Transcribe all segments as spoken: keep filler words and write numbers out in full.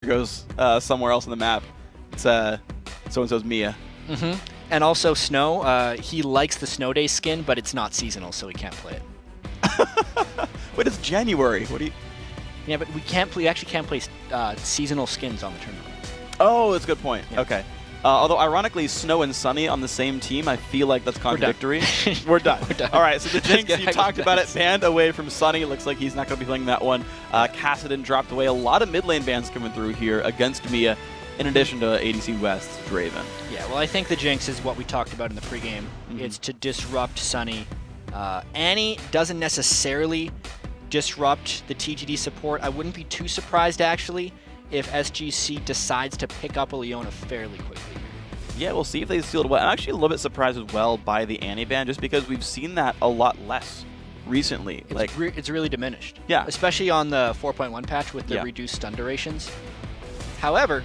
goes uh, somewhere else on the map. It's uh, so-and-so's Mia. Mm-hmm. And also Snow, uh, he likes the Snow Day skin, but it's not seasonal, so he can't play it. Wait, it's January. What do you... Yeah, but we can't play, we actually can't play uh, seasonal skins on the tournament. Oh, that's a good point. Yeah. Okay. Uh, although, ironically, Snow and Sunny on the same team, I feel like that's contradictory. We're done. We're done. We're done. All right, so the Jinx, Let's you get talked about it, back. banned away from Sunny. It looks like he's not going to be playing that one. Uh, Kassadin dropped away. A lot of mid lane bans coming through here against Mia, in addition to A D C West's Draven. Yeah, well, I think the Jinx is what we talked about in the pregame. Mm-hmm. It's to disrupt Sunny. Uh, Annie doesn't necessarily disrupt the T G D support. I wouldn't be too surprised, actually, if S G C decides to pick up a Leona fairly quickly. Yeah, we'll see if they seal it well. I'm actually a little bit surprised as well by the Annie ban, just because we've seen that a lot less recently. It's, like, re it's really diminished. Yeah. Especially on the four point one patch with the Yeah. reduced stun durations. However,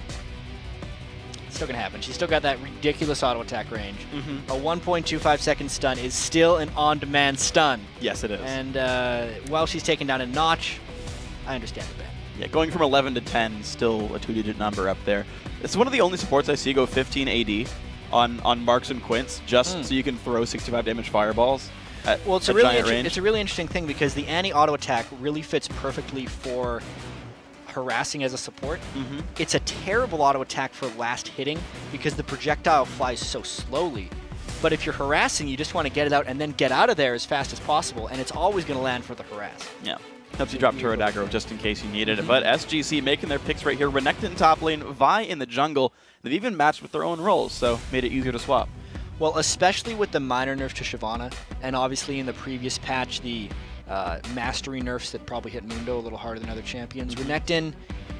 it's still going to happen. She's still got that ridiculous auto attack range. mm-hmm. A one point two five second stun is still an on-demand stun. Yes, it is. And uh, while she's taken down a notch, I understand the ban. Yeah, going from eleven to ten, still a two-digit number up there. It's one of the only supports I see go fifteen A D on, on Marks and Quints, just Mm. so you can throw sixty-five damage fireballs at Well, it's a, a really giant inter- range. it's a really interesting thing because the Annie auto attack really fits perfectly for harassing as a support. mm-hmm. It's a terrible auto attack for last hitting because the projectile flies so slowly. But if you're harassing, you just want to get it out and then get out of there as fast as possible, and it's always going to land for the harass. Yeah. Helps you drop Turret Aggro just in case you needed it. But S G C making their picks right here. Renekton top lane, Vi in the jungle. They've even matched with their own roles, so made it easier to swap. Well, especially with the minor nerf to Shyvana, and obviously in the previous patch, the uh, mastery nerfs that probably hit Mundo a little harder than other champions, Renekton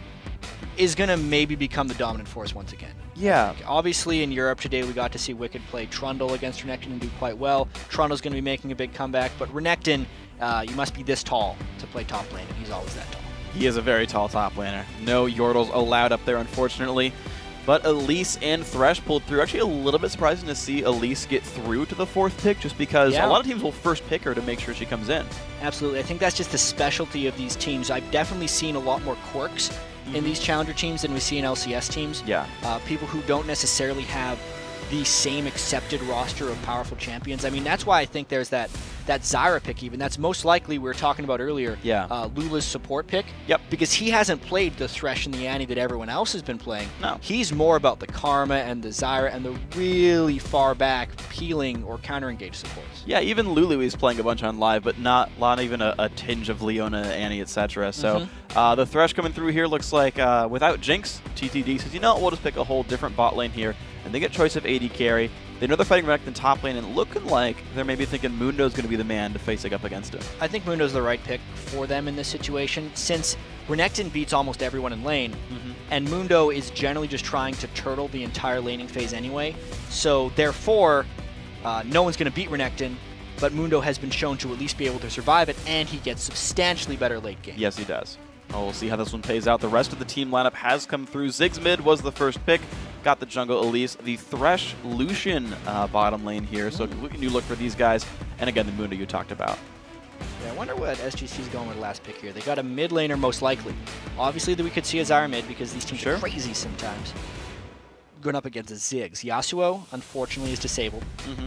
is going to maybe become the dominant force once again. Yeah. Obviously, in Europe today, we got to see Wicked play Trundle against Renekton and do quite well. Trundle's going to be making a big comeback, but Renekton, uh, you must be this tall to play top lane, and he's always that tall. He is a very tall top laner. No Yordles allowed up there, unfortunately. But Elise and Thresh pulled through. Actually, a little bit surprising to see Elise get through to the fourth pick, just because Yeah. a lot of teams will first pick her to make sure she comes in. Absolutely. I think that's just the specialty of these teams. I've definitely seen a lot more quirks Mm-hmm. in these challenger teams than we see in L C S teams. Yeah. Uh, people who don't necessarily have the same accepted roster of powerful champions. I mean, that's why I think there's that that Zyra pick even. That's most likely, we were talking about earlier, Yeah. uh, Lula's support pick. Yep. Because he hasn't played the Thresh and the Annie that everyone else has been playing. No. He's more about the Karma and the Zyra and the really far back peeling or counter-engage supports. Yeah, even Lulu is playing a bunch on live, but not, not even a, a tinge of Leona, Annie, et cetera. So Mhm. uh, the Thresh coming through here looks like uh, without Jinx, T T D says, you know, we'll just pick a whole different bot lane here, and they get choice of A D carry. They know they're fighting Renekton top lane, and looking like they're maybe thinking Mundo's going to be the man to face up against him. I think Mundo's the right pick for them in this situation, since Renekton beats almost everyone in lane, Mm-hmm. and Mundo is generally just trying to turtle the entire laning phase anyway. So therefore, uh, no one's going to beat Renekton, but Mundo has been shown to at least be able to survive it, and he gets substantially better late game. Yes, he does. Oh, we'll see how this one plays out. The rest of the team lineup has come through. Ziggs mid was the first pick. Got the jungle Elise. The Thresh Lucian uh, bottom lane here. So we can do look for these guys. And again, the Mundo you talked about. Yeah, I wonder what S G C's going with the last pick here. They got a mid laner most likely. Obviously, that we could see a Zyra mid because these teams Sure. are crazy sometimes. Going up against a Ziggs. Yasuo, unfortunately, is disabled. Mm-hmm.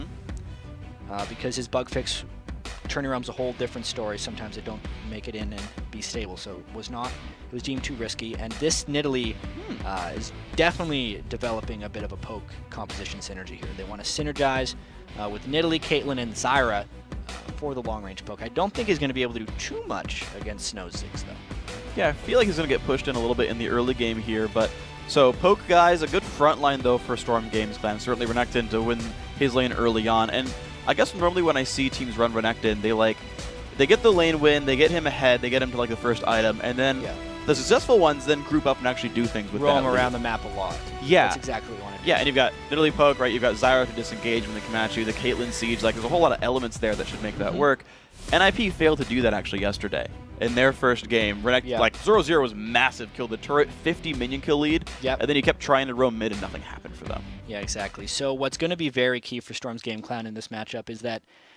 Uh, because his bug fix turnaround's a whole different story. Sometimes they don't make it in and be stable, so it was not. It was deemed too risky, and this Nidalee Hmm. uh, is definitely developing a bit of a poke composition synergy here. They want to synergize uh, with Nidalee, Caitlyn, and Zyra uh, for the long-range poke. I don't think he's going to be able to do too much against Snow Ziggs, though. Yeah, I feel like he's going to get pushed in a little bit in the early game here. But so poke guys, a good front line though for Storm Games clan. Certainly Renekton to win his lane early on. And I guess normally when I see teams run Renekton, they like they get the lane win, they get him ahead, they get him to like the first item, and then Yeah. the successful ones then group up and actually do things with Roam that lead. around the map a lot. Yeah. That's exactly what I want to do. Yeah, and you've got Nidalee poke, right? You've got Zyra to disengage when they come at you, the Caitlyn siege. Like, there's a whole lot of elements there that should make that Mhm. work. N I P failed to do that actually yesterday in their first game. Renekton, Yeah. like zero zero was massive, killed the turret, fifty minion kill lead, Yep. and then you kept trying to roam mid and nothing happened for them. Yeah, exactly. So what's going to be very key for Storm's Game Clan in this matchup is that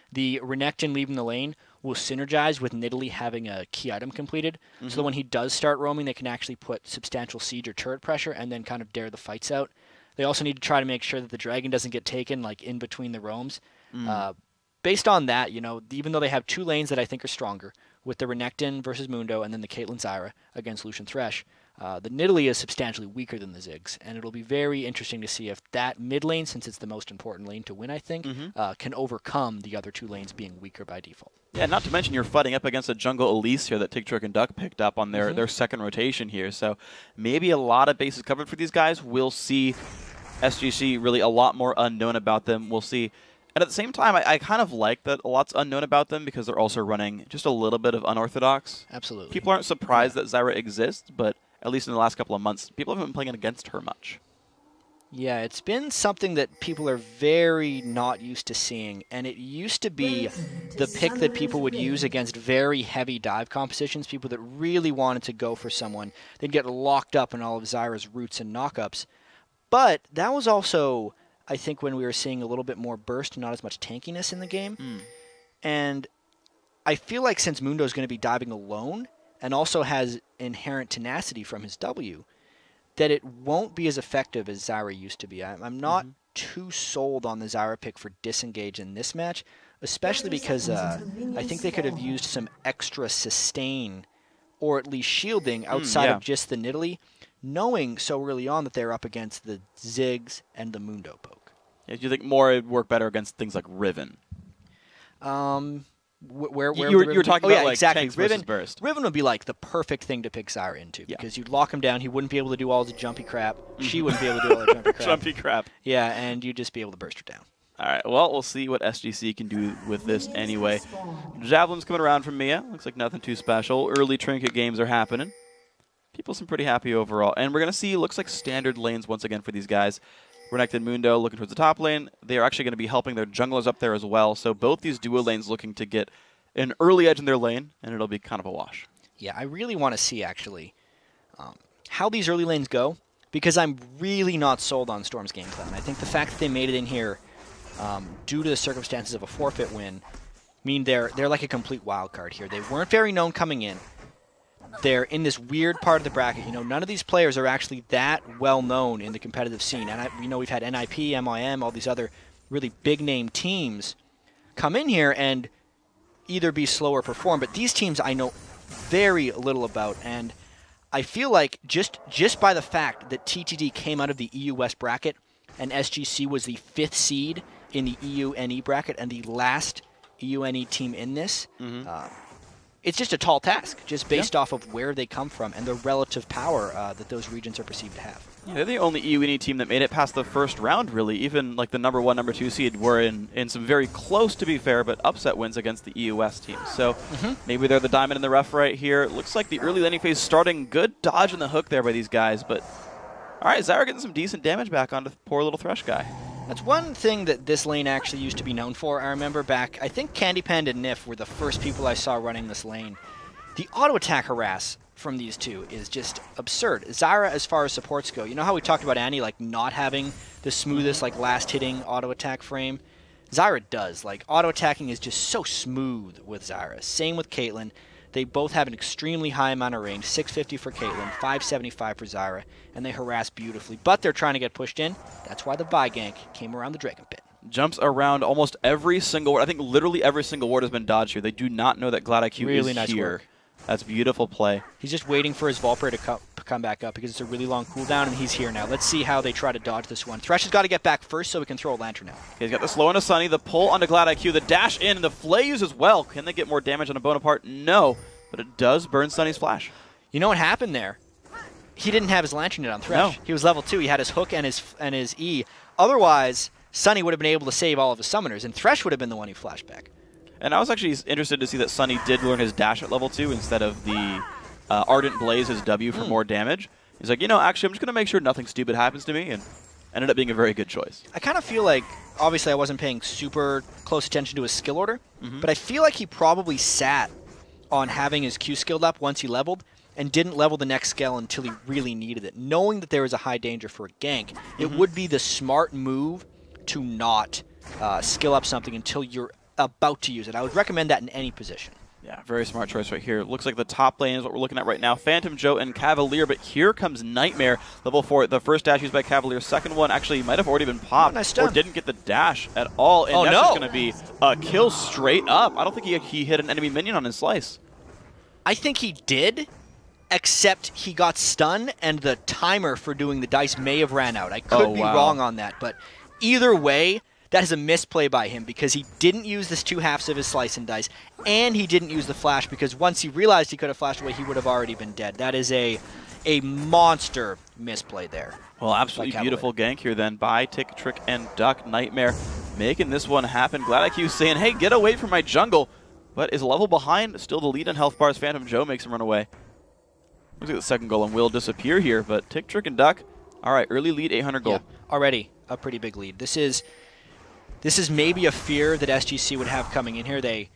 the Renekton leaving the lane will synergize with Nidalee having a key item completed. Mm-hmm. So that when he does start roaming, they can actually put substantial siege or turret pressure and then kind of dare the fights out. They also need to try to make sure that the dragon doesn't get taken like in between the roams. Mm. Uh, based on that, you know, even though they have two lanes that I think are stronger, with the Renekton versus Mundo and then the Caitlyn Zyra against Lucian Thresh, Uh, the Nidalee is substantially weaker than the Ziggs, and it'll be very interesting to see if that mid lane, since it's the most important lane to win, I think, mm-hmm. uh, can overcome the other two lanes being weaker by default. Yeah, not to mention you're fighting up against a jungle Elise here that Tigtrick and Duck picked up on their, mm-hmm. their second rotation here, so maybe a lot of bases covered for these guys. We'll see S G C really a lot more unknown about them. We'll see. And at the same time, I, I kind of like that a lot's unknown about them because they're also running just a little bit of unorthodox. Absolutely. People aren't surprised yeah. that Zyra exists, but at least in the last couple of months, people haven't been playing against her much. Yeah, it's been something that people are very not used to seeing, and it used to be the pick that people would use against very heavy dive compositions, people that really wanted to go for someone. They'd get locked up in all of Zyra's roots and knockups. But that was also, I think, when we were seeing a little bit more burst and not as much tankiness in the game. Mm. And I feel like since Mundo's going to be diving alone, and also has inherent tenacity from his W, that it won't be as effective as Zyra used to be. I'm, I'm not mm-hmm. too sold on the Zyra pick for disengage in this match, especially because uh, I think they could have used some extra sustain or at least shielding outside mm, yeah. of just the Nidalee, knowing so early on that they're up against the Ziggs and the Mundo poke. Yeah, do you think more would work better against things like Riven? Um... Where, where you, were, you were talking oh, about yeah, like exactly. tanks Riven, versus burst. Riven would be like the perfect thing to pick Zyra into yeah. because you'd lock him down. He wouldn't be able to do all the jumpy crap. She wouldn't be able to do all the jumpy crap. Jumpy crap. Yeah, and you'd just be able to burst her down. All right, well, we'll see what S G C can do with this anyway. Javelin's coming around from Mia. Looks like nothing too special. Early trinket games are happening. People seem pretty happy overall. And we're going to see, looks like standard lanes once again for these guys. Renekton Mundo looking towards the top lane. They are actually going to be helping their junglers up there as well. So both these duo lanes looking to get an early edge in their lane, and it'll be kind of a wash. Yeah, I really want to see, actually, um, how these early lanes go, because I'm really not sold on Storm's game plan. I think the fact that they made it in here um, due to the circumstances of a forfeit win mean they're, they're like a complete wild card here. They weren't very known coming in. They're in this weird part of the bracket. You know, none of these players are actually that well known in the competitive scene. And I, you know, we've had N I P, M I M, all these other really big-name teams come in here and either be slow or perform, but these teams I know very little about, and I feel like just just by the fact that T T D came out of the E U West bracket and S G C was the fifth seed in the E U N E bracket and the last E U N E team in this, mm-hmm. uh, it's just a tall task, just based yeah. off of where they come from and the relative power uh, that those regions are perceived to have. Yeah, they're the only E U N E team that made it past the first round, really. Even like the number one, number two seed were in, in some very close, to be fair, but upset wins against the E U West team. So mm-hmm. maybe they're the diamond in the rough right here. It looks like the early laning phase starting good. Dodge in the hook there by these guys, but all right, Zyra getting some decent damage back onto the poor little Thresh guy. That's one thing that this lane actually used to be known for. I remember back, I think Candy Panda and Nif were the first people I saw running this lane. The auto attack harass from these two is just absurd. Zyra, as far as supports go, you know how we talked about Annie like not having the smoothest like last hitting auto attack frame? Zyra does. Like auto attacking is just so smooth with Zyra. Same with Caitlyn. They both have an extremely high amount of range, six fifty for Caitlyn, five seventy-five for Zyra, and they harass beautifully. But they're trying to get pushed in. That's why the buy gank came around the Dragon Pit. Jumps around almost every single ward. I think literally every single ward has been dodged here. They do not know that GladIQ really is nice here. Work. That's beautiful play. He's just waiting for his Volpray to co come back up because it's a really long cooldown, and he's here now. Let's see how they try to dodge this one. Thresh has got to get back first so we can throw a Lantern out. Okay, he's got the slow onto Sunny, the pull onto GladIQ, the dash in, and the flays as well. Can they get more damage on a Bonaparte? No, but it does burn Sunny's flash. You know what happened there? He didn't have his Lantern yet on Thresh. No. He was level two. He had his hook and his and his E. Otherwise, Sunny would have been able to save all of his summoners, and Thresh would have been the one who flashed back. And I was actually interested to see that Sunny did learn his dash at level two instead of the uh, Ardent Blaze, his W, for mm. more damage. He's like, you know, actually, I'm just going to make sure nothing stupid happens to me, and ended up being a very good choice. I kind of feel like, obviously I wasn't paying super close attention to his skill order, mm-hmm. but I feel like he probably sat on having his Q skilled up once he leveled, and didn't level the next skill until he really needed it. Knowing that there was a high danger for a gank, mm-hmm. it would be the smart move to not uh, skill up something until you're about to use it. I would recommend that in any position. Yeah, very smart choice right here. Looks like the top lane is what we're looking at right now. Phantom Joe and Cavalier, but here comes Nightmare. Level four, the first dash used by Cavalier. Second one actually might have already been popped, oh, nice or didn't get the dash at all. And oh, that's no. just going to be a kill straight up. I don't think he, he hit an enemy minion on his slice. I think he did, except he got stunned, and the timer for doing the dice may have ran out. I could Oh, be wow. wrong on that, but either way, that is a misplay by him because he didn't use this two halves of his slice and dice, and he didn't use the flash because once he realized he could have flashed away, he would have already been dead. That is a a monster misplay there. Well, absolutely beautiful gank here then by Tick, Trick, and Duck. Nightmare making this one happen. GladIQ saying, hey, get away from my jungle, but is a level behind. Still the lead in health bars. Phantom Joe makes him run away. Looks like the second golem will disappear here, but Tick, Trick, and Duck, all right, early lead, eight hundred gold. Yeah, already a pretty big lead. This is... This is maybe a fear that S G C would have coming in here. They,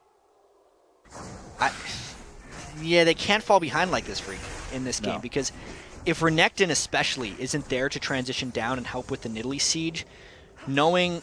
I, yeah, they can't fall behind like this Freak in this game no. because if Renekton especially isn't there to transition down and help with the Nidalee siege, knowing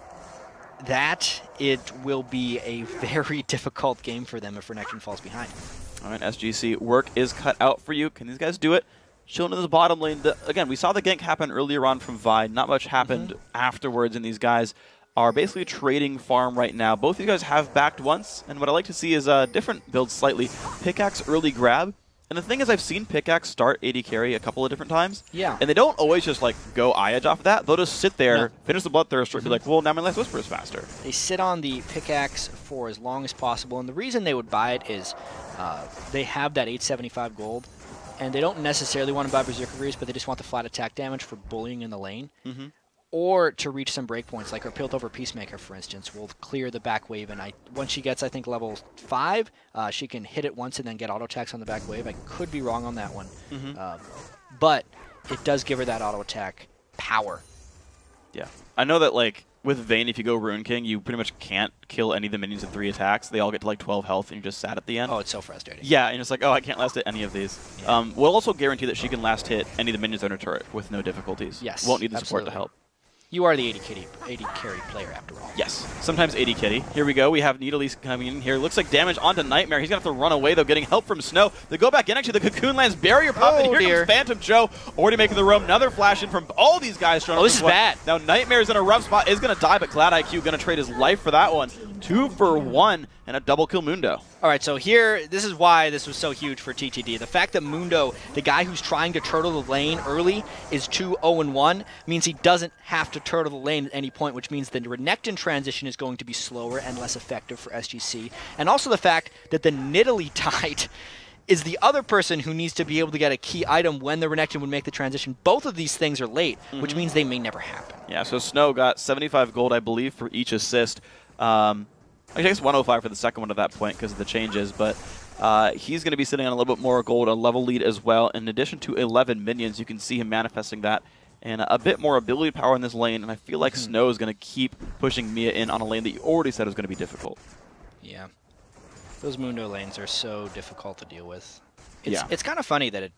that, it will be a very difficult game for them if Renekton falls behind. All right, S G C, work is cut out for you. Can these guys do it? Chilling in the bottom lane. The, again, we saw the gank happen earlier on from Vi. Not much happened mm-hmm. afterwards, and these guys are basically trading farm right now. Both of you guys have backed once, and what I like to see is a uh, different build slightly. Pickaxe early grab. And the thing is, I've seen Pickaxe start A D carry a couple of different times. Yeah. And they don't always just like go eye edge off of that. They'll just sit there, no. finish the Bloodthirster, mm-hmm. be like, well, now my Last Whisper is faster. They sit on the Pickaxe for as long as possible, and the reason they would buy it is uh, they have that eight seventy-five gold. And they don't necessarily want to buy Berserker Greaves, but they just want the flat attack damage for bullying in the lane. Mm-hmm. Or to reach some breakpoints, like our Piltover Peacemaker, for instance, will clear the back wave. And I, once she gets, I think, level five, uh, she can hit it once and then get auto attacks on the back wave. I could be wrong on that one. Mm-hmm. uh, but it does give her that auto attack power. Yeah. I know that, like, with Vayne, if you go Rune King, you pretty much can't kill any of the minions in three attacks. They all get to like twelve health, and you're just sad at the end. Oh, it's so frustrating. Yeah, and it's like, oh, I can't last hit any of these. Yeah. Um, we'll also guarantee that she can last hit any of the minions on her turret with no difficulties. Yes, won't need the absolutely. support to help. You are the A D, kitty, A D carry player, after all. Yes, sometimes A D kitty. Here we go. We have Nidalee coming in here. Looks like damage onto Nightmare. He's going to have to run away, though, getting help from Snow. They go back in. Actually, the Cocoon lands barrier pop, oh, and here dear. comes Phantom Joe, already making the roam. Another flash in from all these guys. Oh, this is one. bad. Now, Nightmare's in a rough spot. Is going to die, but GladIQ going to trade his life for that one. Two for one, and a double kill Mundo. All right, so here, this is why this was so huge for T T D. The fact that Mundo, the guy who's trying to turtle the lane early, is two oh and one, means he doesn't have to turtle the lane at any point, which means the Renekton transition is going to be slower and less effective for S G C. And also the fact that the Nidalee Tide is the other person who needs to be able to get a key item when the Renekton would make the transition. Both of these things are late, mm-hmm. which means they may never happen. Yeah, so Snow got seventy-five gold, I believe, for each assist. Um, I guess one oh five for the second one at that point because of the changes, but uh, he's going to be sitting on a little bit more gold, a level lead as well. In addition to eleven minions, you can see him manifesting that and a bit more ability power in this lane, and I feel like mm-hmm. Snow is going to keep pushing Mia in on a lane that you already said was going to be difficult. Yeah. Those Mundo lanes are so difficult to deal with. It's, yeah. It's kind of funny that it...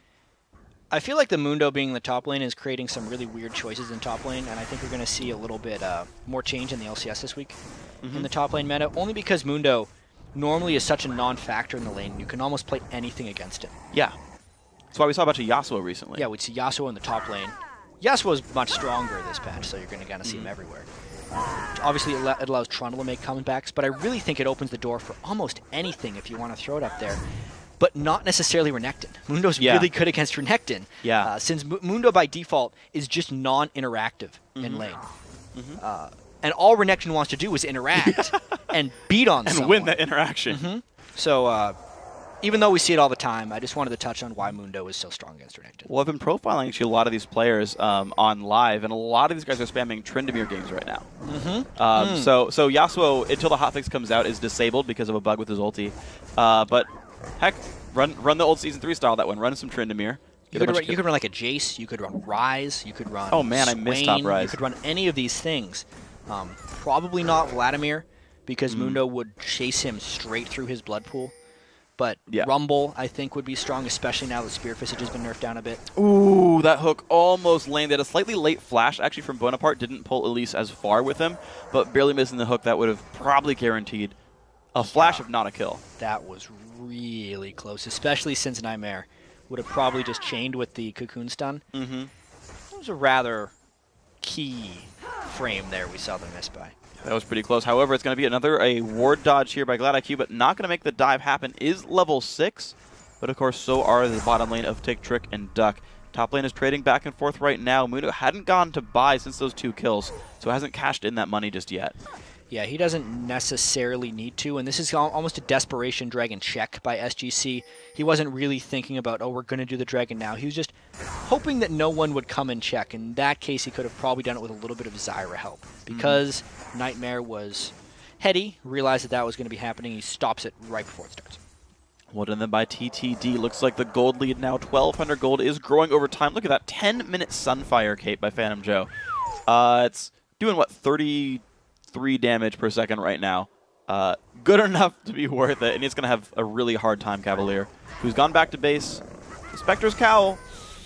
I feel like the Mundo being the top lane is creating some really weird choices in top lane, and I think we're going to see a little bit uh, more change in the L C S this week mm-hmm. in the top lane meta, only because Mundo normally is such a non-factor in the lane. You can almost play anything against it. Yeah. That's why we saw a bunch of Yasuo recently. Yeah, we'd see Yasuo in the top lane. Yasuo is much stronger this patch, so you're going to kind of see mm-hmm. him everywhere. Obviously, it, it allows Trundle to make comebacks, but I really think it opens the door for almost anything if you want to throw it up there. But not necessarily Renekton. Mundo's yeah. really good against Renekton. Yeah. Uh, since M Mundo by default is just non-interactive mm-hmm. in lane. Mm-hmm. uh, and all Renekton wants to do is interact and beat on and someone. win that interaction. Mm-hmm. So, uh, even though we see it all the time, I just wanted to touch on why Mundo is so strong against Renekton. Well, I've been profiling actually a lot of these players um, on live, and a lot of these guys are spamming Tryndamere games right now. Mm-hmm. um, mm. So, so Yasuo, until the hotfix comes out, is disabled because of a bug with his ulti. Uh, but heck, run run the old Season three style that one. Run some Tryndamere. You could, run, you could run like a Jace. You could run Ryze. You could run. Oh man, Swain, I missed top Ryze. You could run any of these things. Um, probably not Vladimir, because mm. Mundo would chase him straight through his blood pool. but yeah. Rumble, I think, would be strong, especially now that Spearfist has been nerfed down a bit. Ooh, that hook almost landed. A slightly late flash, actually, from Bonaparte. Didn't pull Elise as far with him, but barely missing the hook. That would have probably guaranteed a flash, yeah. if not a kill. That was really close, especially since Nightmare would have probably just chained with the Cocoon Stun. Mm-hmm. It was a rather key frame there we saw them miss by. That was pretty close. However, it's going to be another a ward dodge here by GladIQ, but not going to make the dive happen. Is level six, but of course so are the bottom lane of Tick, Trick, and Duck. Top lane is trading back and forth right now. Mundo hadn't gone to buy since those two kills, so hasn't cashed in that money just yet. Yeah, he doesn't necessarily need to, and this is al almost a desperation dragon check by S G C. He wasn't really thinking about, oh, we're going to do the dragon now. He was just hoping that no one would come and check. In that case, he could have probably done it with a little bit of Zyra help, because mm-hmm. Nightmare was heady, realized that that was going to be happening. He stops it right before it starts. Well done then by T T D. Looks like the gold lead now, twelve hundred gold, is growing over time. Look at that ten minute Sunfire cape by Phantom Joe. Uh, it's doing, what, thirty-three damage per second right now. Uh, good enough to be worth it, and he's going to have a really hard time, Cavalier, who's gone back to base. The Spectre's Cowl,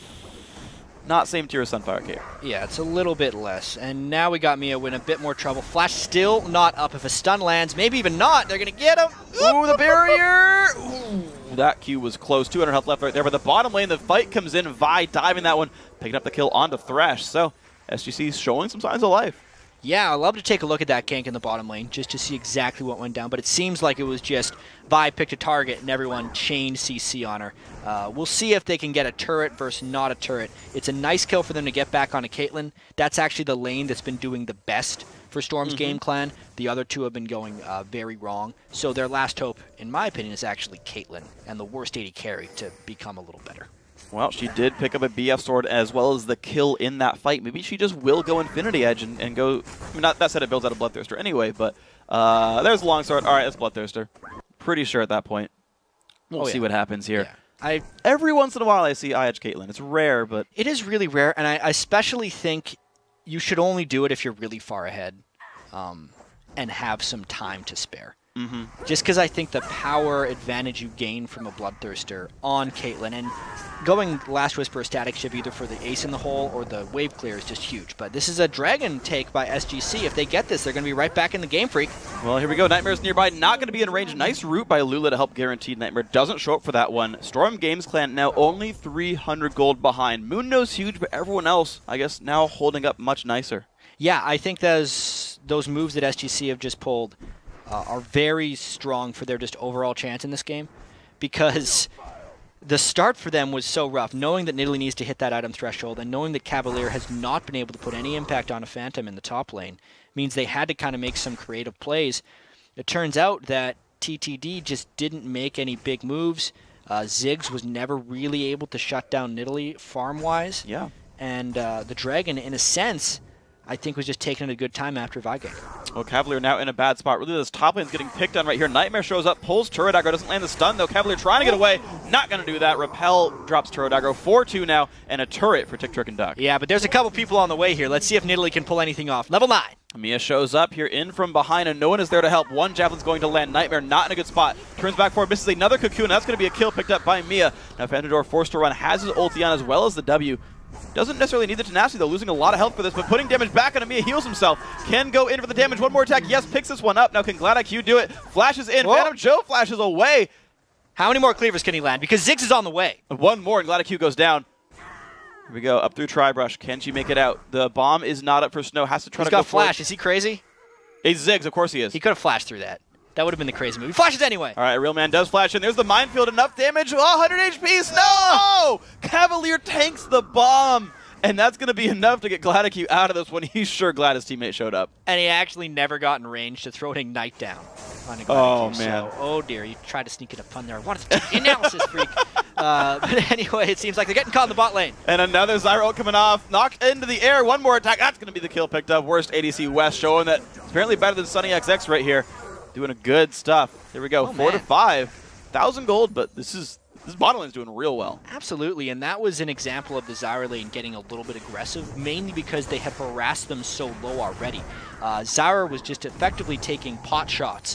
not same tier as Sunfire cape. Yeah, it's a little bit less, and now we got Mia in a bit more trouble. Flash still not up. If a stun lands, maybe even not, they're going to get him. Ooh, the barrier! Ooh. That Q was close. two hundred health left right there, but the bottom lane, the fight comes in. Vi diving that one, picking up the kill onto Thresh. So S G C is showing some signs of life. Yeah, I'd love to take a look at that gank in the bottom lane just to see exactly what went down, but it seems like it was just Vi picked a target and everyone chained C C on her. Uh, we'll see if they can get a turret versus not a turret. It's a nice kill for them to get back onto Caitlyn. That's actually the lane that's been doing the best for Storm's mm-hmm. game clan. The other two have been going uh, very wrong. So their last hope, in my opinion, is actually Caitlyn and the worst A D carry to become a little better. Well, she did pick up a B F sword as well as the kill in that fight. Maybe she just will go Infinity Edge and, and go... I mean, not, that said, it builds out a Bloodthirster anyway, but uh, there's a Longsword. All right, that's Bloodthirster. Pretty sure at that point. We'll oh, see yeah. what happens here. Yeah. I, Every once in a while I see I Edge Caitlyn. It's rare, but... It is really rare, and I, I especially think you should only do it if you're really far ahead um, and have some time to spare. Mm-hmm. Just because I think the power advantage you gain from a Bloodthirster on Caitlyn, and going Last Whisper static ship either for the ace in the hole or the wave clear is just huge. But this is a dragon take by S G C. If they get this, they're going to be right back in the game, Freak. Well, here we go. Nightmare's nearby, not going to be in range. Nice route by Lula to help Guaranteed. Nightmare doesn't show up for that one. Storm Games Clan now only three hundred gold behind. Mundo's huge, but everyone else, I guess, now holding up much nicer. Yeah, I think those, those moves that S G C have just pulled Uh, are very strong for their just overall chance in this game, because the start for them was so rough, knowing that Nidalee needs to hit that item threshold and knowing that Cavalier has not been able to put any impact on a Phantom in the top lane means they had to kind of make some creative plays. It turns out that T T D just didn't make any big moves. Uh, Ziggs was never really able to shut down Nidalee farm-wise. Yeah. And uh, the Dragon, in a sense, I think was just taking a good time after Vigank. Well, Cavalier now in a bad spot. Really, this top lane's getting picked on right here. Nightmare shows up, pulls Turret Aggro, doesn't land the stun, though. Cavalier trying to get away, not going to do that. Repel drops Turret Aggro, four two now, and a turret for Tick, Trick, and Duck. Yeah, but there's a couple people on the way here. Let's see if Nidalee can pull anything off. Level nine. Mia shows up here in from behind, and no one is there to help. One Javelin's going to land. Nightmare not in a good spot. Turns back forward, misses another Cocoon. That's going to be a kill picked up by Mia. Now Fandador forced to run, has his ulti on as well as the W. Doesn't necessarily need the tenacity, though, losing a lot of health for this, but putting damage back on Mia, heals himself. Can go in for the damage. One more attack. Yes, picks this one up. Now can GladIQ do it? Flashes in. Whoa. Phantom Joe flashes away. How many more cleavers can he land? Because Ziggs is on the way. One more, and GladIQ goes down. Here we go, up through Tribrush. Can she make it out? The bomb is not up for Snow. Has to try He's to go got flash. Is he crazy? He's Ziggs, of course he is. He could have flashed through that. That would have been the crazy move. He flashes anyway. All right, Real Man does flash in. There's the minefield. Enough damage. Oh, one hundred H P. No! Cavalier tanks the bomb. And that's going to be enough to get GladIQ out of this one. He's sure glad his teammate showed up. And he actually never got in range to throw an Ignite down on a GladIQ. Oh, man. So, oh, dear. You tried to sneak in a pun there. I wanted to take the analysis, Freak. Uh, but anyway, it seems like they're getting caught in the bot lane. And another Zyra ult coming off. Knocked into the air. One more attack. That's going to be the kill picked up. Worst A D C West, showing that it's apparently better than Sunny X X right here. Doing a good stuff. Here we go. Oh, Four man. to five. Thousand gold, but this is... This bottom lane's doing real well. Absolutely, and that was an example of the Zyra lane getting a little bit aggressive, mainly because they had harassed them so low already. Uh, Zyra was just effectively taking pot shots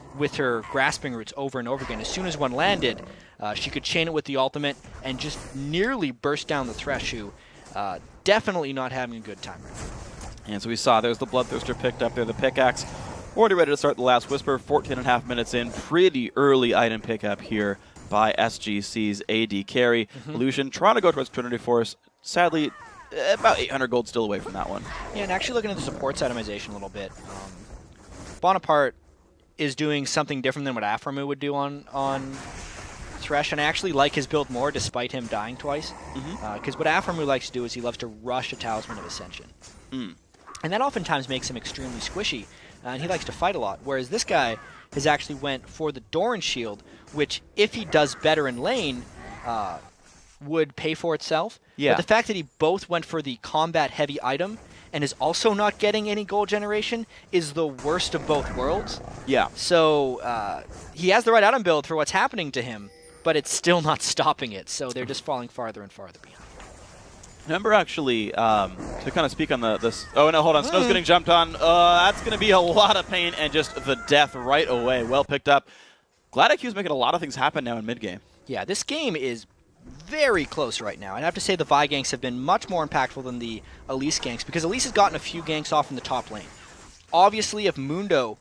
with her grasping roots over and over again. As soon as one landed, uh, she could chain it with the ultimate and just nearly burst down the Thresh, who uh, definitely not having a good time right now. And so we saw there's the Bloodthirster picked up there, the pickaxe. Already ready to start the last Whisper, fourteen and a half minutes in. Pretty early item pickup here by S G C's A D carry. Mm-hmm. Illusion trying to go towards Trinity Force. Sadly, about eight hundred gold still away from that one. Yeah, and actually looking at the supports itemization a little bit, um, Bonaparte is doing something different than what Aphromoo would do on, on Thresh, and I actually like his build more despite him dying twice. Because Mm-hmm. uh, what Aphromoo likes to do is he loves to rush a Talisman of Ascension. Mm. And that oftentimes makes him extremely squishy, uh, and he likes to fight a lot. Whereas this guy has actually went for the Doran Shield, which, if he does better in lane, uh, would pay for itself. Yeah. But the fact that he both went for the combat-heavy item and is also not getting any gold generation is the worst of both worlds. Yeah. So uh, he has the right item build for what's happening to him, but it's still not stopping it. So they're just falling farther and farther behind. Remember, actually, um, to kind of speak on the this. Oh no, hold on. Snow's getting jumped on. Uh, that's going to be a lot of pain and just the death right away. Well picked up. GladIQ's making a lot of things happen now in mid game. Yeah, this game is very close right now. I'd have to say the Vi ganks have been much more impactful than the Elise ganks, because Elise has gotten a few ganks off in the top lane. Obviously, if Mundo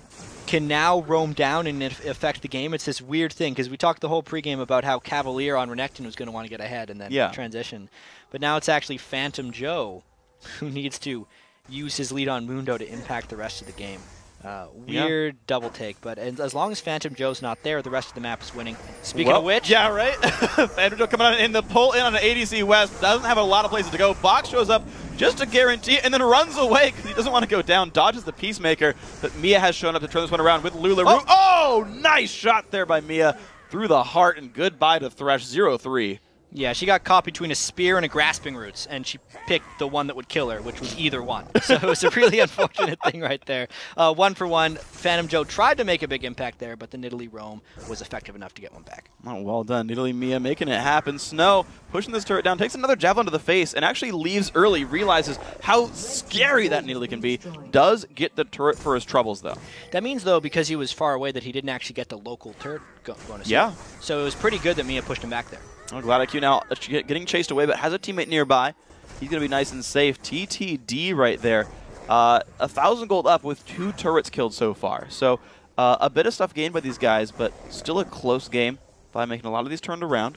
can now roam down and affect the game, it's this weird thing, because we talked the whole pregame about how Cavalier on Renekton was going to want to get ahead and then yeah. transition. But now it's actually Phantom Joe who needs to use his lead on Mundo to impact the rest of the game. Uh, weird yeah. double take, but as long as Phantom Joe's not there, the rest of the map is winning. Speaking well, of which... Yeah, right? Phantom Joe coming out in the pull in on an A D C West. Doesn't have a lot of places to go. Box shows up just to guarantee it and then runs away because he doesn't want to go down. Dodges the Peacemaker, but Mia has shown up to turn this one around with Lula. Oh, oh nice shot there by Mia through the heart, and goodbye to Thresh. zero three. Yeah, she got caught between a spear and a grasping roots, and she picked the one that would kill her, which was either one. So it was a really unfortunate thing right there. Uh, one for one. Phantom Joe tried to make a big impact there, but the Nidalee Roam was effective enough to get one back. Oh, well done. Nidalee Mia making it happen. Snow pushing this turret down, takes another javelin to the face, and actually leaves early, realizes how scary that Nidalee can be. Does get the turret for his troubles, though. That means, though, because he was far away, that he didn't actually get the local turret bonus. Yeah. So it was pretty good that Mia pushed him back there. Oh, GladIQ now getting chased away, but has a teammate nearby. He's going to be nice and safe. T T D right there. Uh, a thousand gold up with two turrets killed so far. So uh, a bit of stuff gained by these guys, but still a close game by making a lot of these turned around.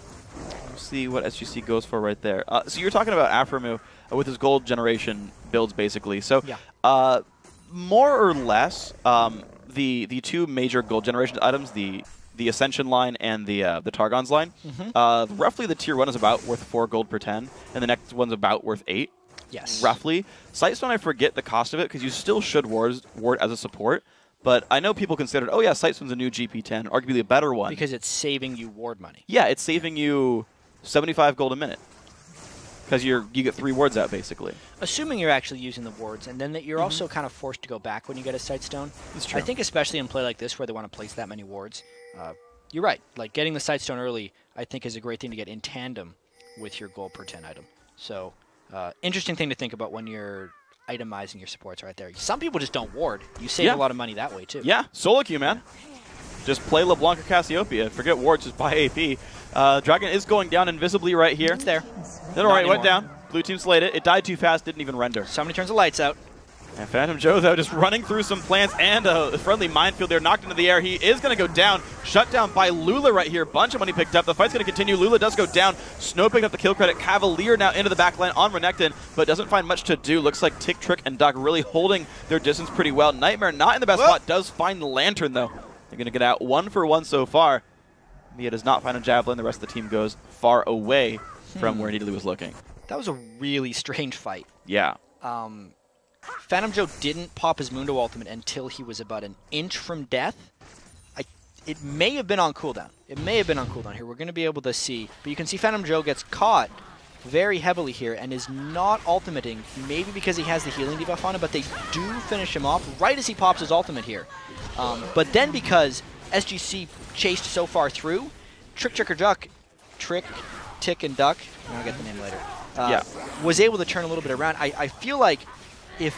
Let's see what S G C goes for right there. Uh, so you're talking about Aphromoo uh, with his gold generation builds, basically. So yeah. uh, more or less, um, the, the two major gold generation items, the the Ascension line and the uh, the Targon's line. Mm-hmm. uh, roughly the tier one is about worth four gold per ten, and the next one's about worth eight. Yes. Roughly. Sightstone, I forget the cost of it, because you still should ward, ward as a support, but I know people considered, oh yeah, Sightstone's a new G P ten, arguably a better one. Because it's saving you ward money. Yeah, it's saving you seventy-five gold a minute. Because you're you get three wards out, basically. Assuming you're actually using the wards, and then that you're mm-hmm. also kind of forced to go back when you get a Sightstone. That's true. I think especially in play like this where they want to place that many wards, uh, you're right. Like, getting the Sightstone early, I think, is a great thing to get in tandem with your gold per ten item. So, uh, interesting thing to think about when you're itemizing your supports right there. Some people just don't ward. You save yeah. a lot of money that way, too. Yeah, solo queue, man. Just play LeBlanc or Cassiopeia. Forget wards, just buy A P. Uh, Dragon is going down invisibly right here. It's there. Then all right, went down. Blue team slayed it. It died too fast, didn't even render. Somebody turns the lights out. And Phantom Joe, though, just running through some plants and a friendly minefield there, knocked into the air. He is going to go down. Shut down by Lula right here. Bunch of money picked up. The fight's going to continue. Lula does go down. Snow picking up the kill credit. Cavalier now into the backline on Renekton, but doesn't find much to do. Looks like Tick, Trick, and Duck really holding their distance pretty well. Nightmare not in the best Whoa. spot. Does find the Lantern, though. They're going to get out one for one so far. Mia does not find a Javelin. The rest of the team goes far away hmm. from where Nidalee was looking. That was a really strange fight. Yeah. Um... Phantom Joe didn't pop his Mundo ultimate until he was about an inch from death. I, it may have been on cooldown. It may have been on cooldown here. We're going to be able to see. But you can see Phantom Joe gets caught very heavily here and is not ultimating, maybe because he has the healing debuff on him, but they do finish him off right as he pops his ultimate here. Um, but then because S G C chased so far through, Trick, Trick, or Duck, Trick, Tick, and Duck, I'll get the name later, uh, yeah. was able to turn a little bit around. I, I feel like if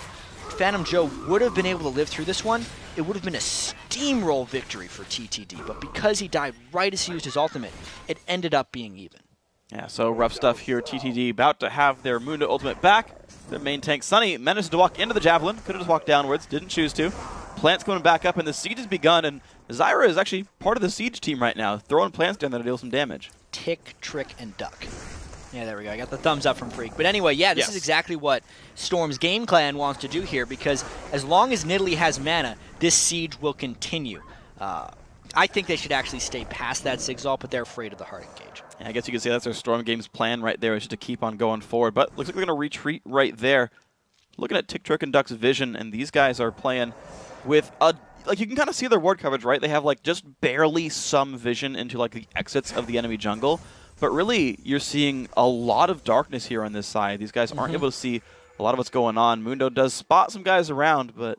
Phantom Joe would have been able to live through this one, it would have been a steamroll victory for T T D. But because he died right as he used his ultimate, it ended up being even. Yeah, so rough stuff here. T T D about to have their Mundo ultimate back. Their main tank, Sunny, managed to walk into the Javelin. Could have just walked downwards, didn't choose to. Plants coming back up, and the siege has begun, and Zyra is actually part of the siege team right now, throwing plants down there to deal some damage. Tick, trick, and duck. Yeah, there we go. I got the thumbs up from Freak. But anyway, yeah, this yes. is exactly what Storm's game clan wants to do here, because as long as Nidalee has mana, this siege will continue. Uh, I think they should actually stay past that Zigzal, but they're afraid of the hard engage. Yeah, I guess you could say that's their Storm Games plan right there, is just to keep on going forward. But looks like they're going to retreat right there. Looking at Tick, Trick, and Duck's vision, and these guys are playing with a... Like, you can kind of see their ward coverage, right? They have, like, just barely some vision into, like, the exits of the enemy jungle. But really, you're seeing a lot of darkness here on this side. These guys aren't mm-hmm. able to see a lot of what's going on. Mundo does spot some guys around, but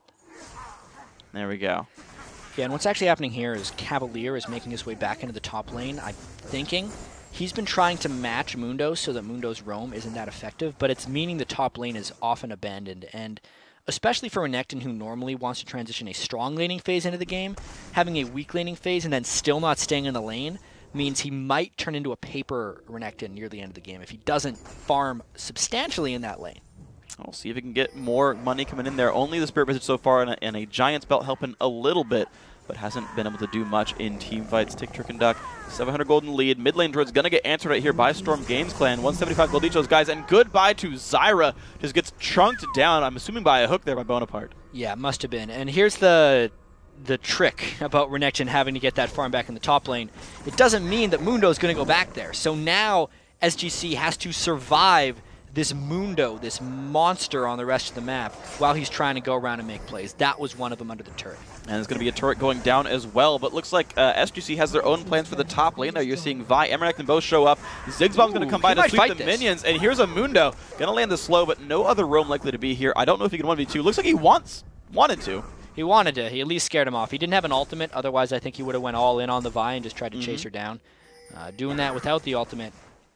there we go. Yeah, and what's actually happening here is Cavalier is making his way back into the top lane. I'm thinking he's been trying to match Mundo so that Mundo's roam isn't that effective, but it's meaning the top lane is often abandoned. And especially for Renekton, who normally wants to transition a strong laning phase into the game, having a weak laning phase and then still not staying in the lane means he might turn into a paper Renekton near the end of the game if he doesn't farm substantially in that lane. We'll see if he can get more money coming in there. Only the Spirit Visage so far, and a, and a Giant's Belt helping a little bit, but hasn't been able to do much in team fights. Tick, Trick, and Duck, seven hundred golden lead. Mid lane droid's going to get answered right here by Storm Games Clan. one seventy-five gold each of those guys, and goodbye to Zyra. Just gets chunked down, I'm assuming by a hook there by Bonaparte. Yeah, must have been. And here's the the trick about Renekton having to get that farm back in the top lane. It doesn't mean that Mundo's going to go back there. So now S G C has to survive this Mundo, this monster on the rest of the map, while he's trying to go around and make plays. That was one of them under the turret. And there's going to be a turret going down as well, but looks like uh, S G C has their own plans for the top lane there. You're seeing Vi and Renekton both show up. Zigzbom's going to come by to sweep the this. minions, and here's a Mundo. Going to land the slow, but no other roam likely to be here. I don't know if he can one v two. Looks like he wants, wanted to. He wanted to. He at least scared him off. He didn't have an ultimate, otherwise I think he would have went all in on the Vi and just tried to mm-hmm. chase her down. Uh, doing that without the ultimate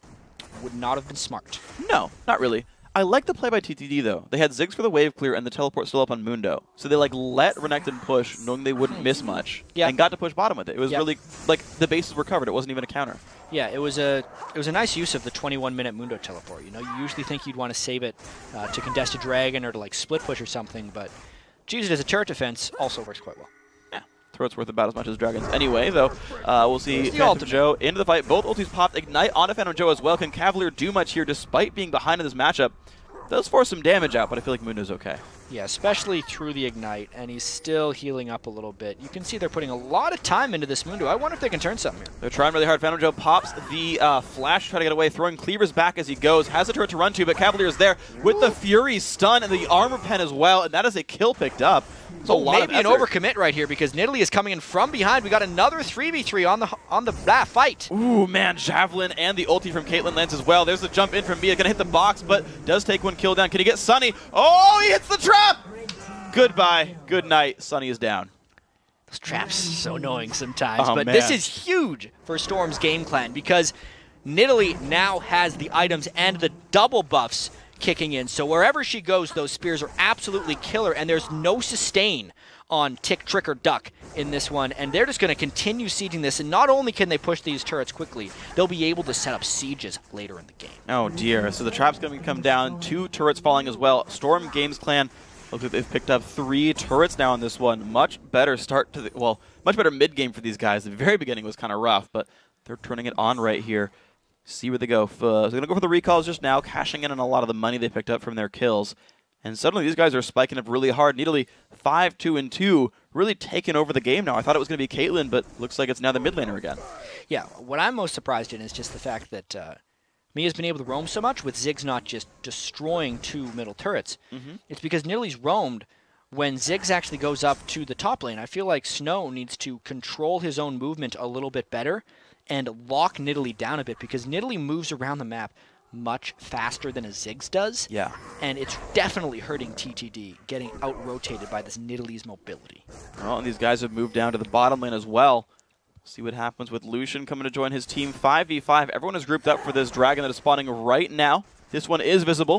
would not have been smart. No, not really. I like the play by T T D, though. They had Ziggs for the wave clear and the teleport still up on Mundo. So they, like, let Renekton push, knowing they wouldn't miss much, yeah. and got to push bottom with it. It was yep. really, like, the bases were covered. It wasn't even a counter. Yeah, it was a it was a nice use of the twenty-one minute Mundo teleport. You know, you usually think you'd want to save it uh, to contest a dragon or to, like, split push or something, but to use it as a turret defense also works quite well. Yeah, turret's worth about as much as dragons. Anyway, though, uh, we'll see Phantom ultimate. Joe into the fight. Both ultis popped. Ignite onto Phantom Joe as well. Can Cavalier do much here despite being behind in this matchup? Does force some damage out, but I feel like Mundo's okay. Yeah, especially through the Ignite, and he's still healing up a little bit. You can see they're putting a lot of time into this Mundo. I wonder if they can turn something here. They're trying really hard. Phantom Joe pops the uh, flash to try to get away, throwing cleavers back as he goes. Has a turret to run to, but Cavalier is there with the Fury stun and the armor pen as well, and that is a kill picked up. It's a oh, lot maybe of an overcommit right here because Nidalee is coming in from behind. We got another three v three on the on the ah, fight. Ooh, man, Javelin and the ulti from Caitlyn lands as well. There's the jump in from Mia. Gonna hit the box, but does take one kill down. Can he get Sunny? Oh, he hits the trap! Goodbye. Good night. Sunny is down. Those traps so annoying sometimes, oh, but man. This is huge for Storm's game clan because Nidalee now has the items and the double buffs kicking in. So wherever she goes, those spears are absolutely killer, and there's no sustain on Tick, Trick, or Duck in this one, and they're just going to continue sieging this, and not only can they push these turrets quickly, they'll be able to set up sieges later in the game. Oh dear, so the trap's going to come down, two turrets falling as well. Storm Games Clan, look like they've picked up three turrets now on this one. Much better start to the, well, much better mid-game for these guys. The very beginning was kind of rough, but they're turning it on right here. See where they go. So they're going to go for the recalls just now, cashing in on a lot of the money they picked up from their kills. And suddenly these guys are spiking up really hard. Nidalee five two and two, really taking over the game now. I thought it was going to be Caitlyn, but looks like it's now the mid laner again. Yeah, what I'm most surprised in is just the fact that uh, Mia's been able to roam so much with Ziggs not just destroying two middle turrets. Mm-hmm. It's because Nidalee's roamed when Ziggs actually goes up to the top lane. I feel like Snow needs to control his own movement a little bit better and lock Nidalee down a bit because Nidalee moves around the map much faster than a Ziggs does. Yeah. And it's definitely hurting T T D, getting out-rotated by this Nidalee's mobility. Well, and these guys have moved down to the bottom lane as well. See what happens with Lucian coming to join his team. five v five. Everyone is grouped up for this dragon that is spawning right now. This one is visible.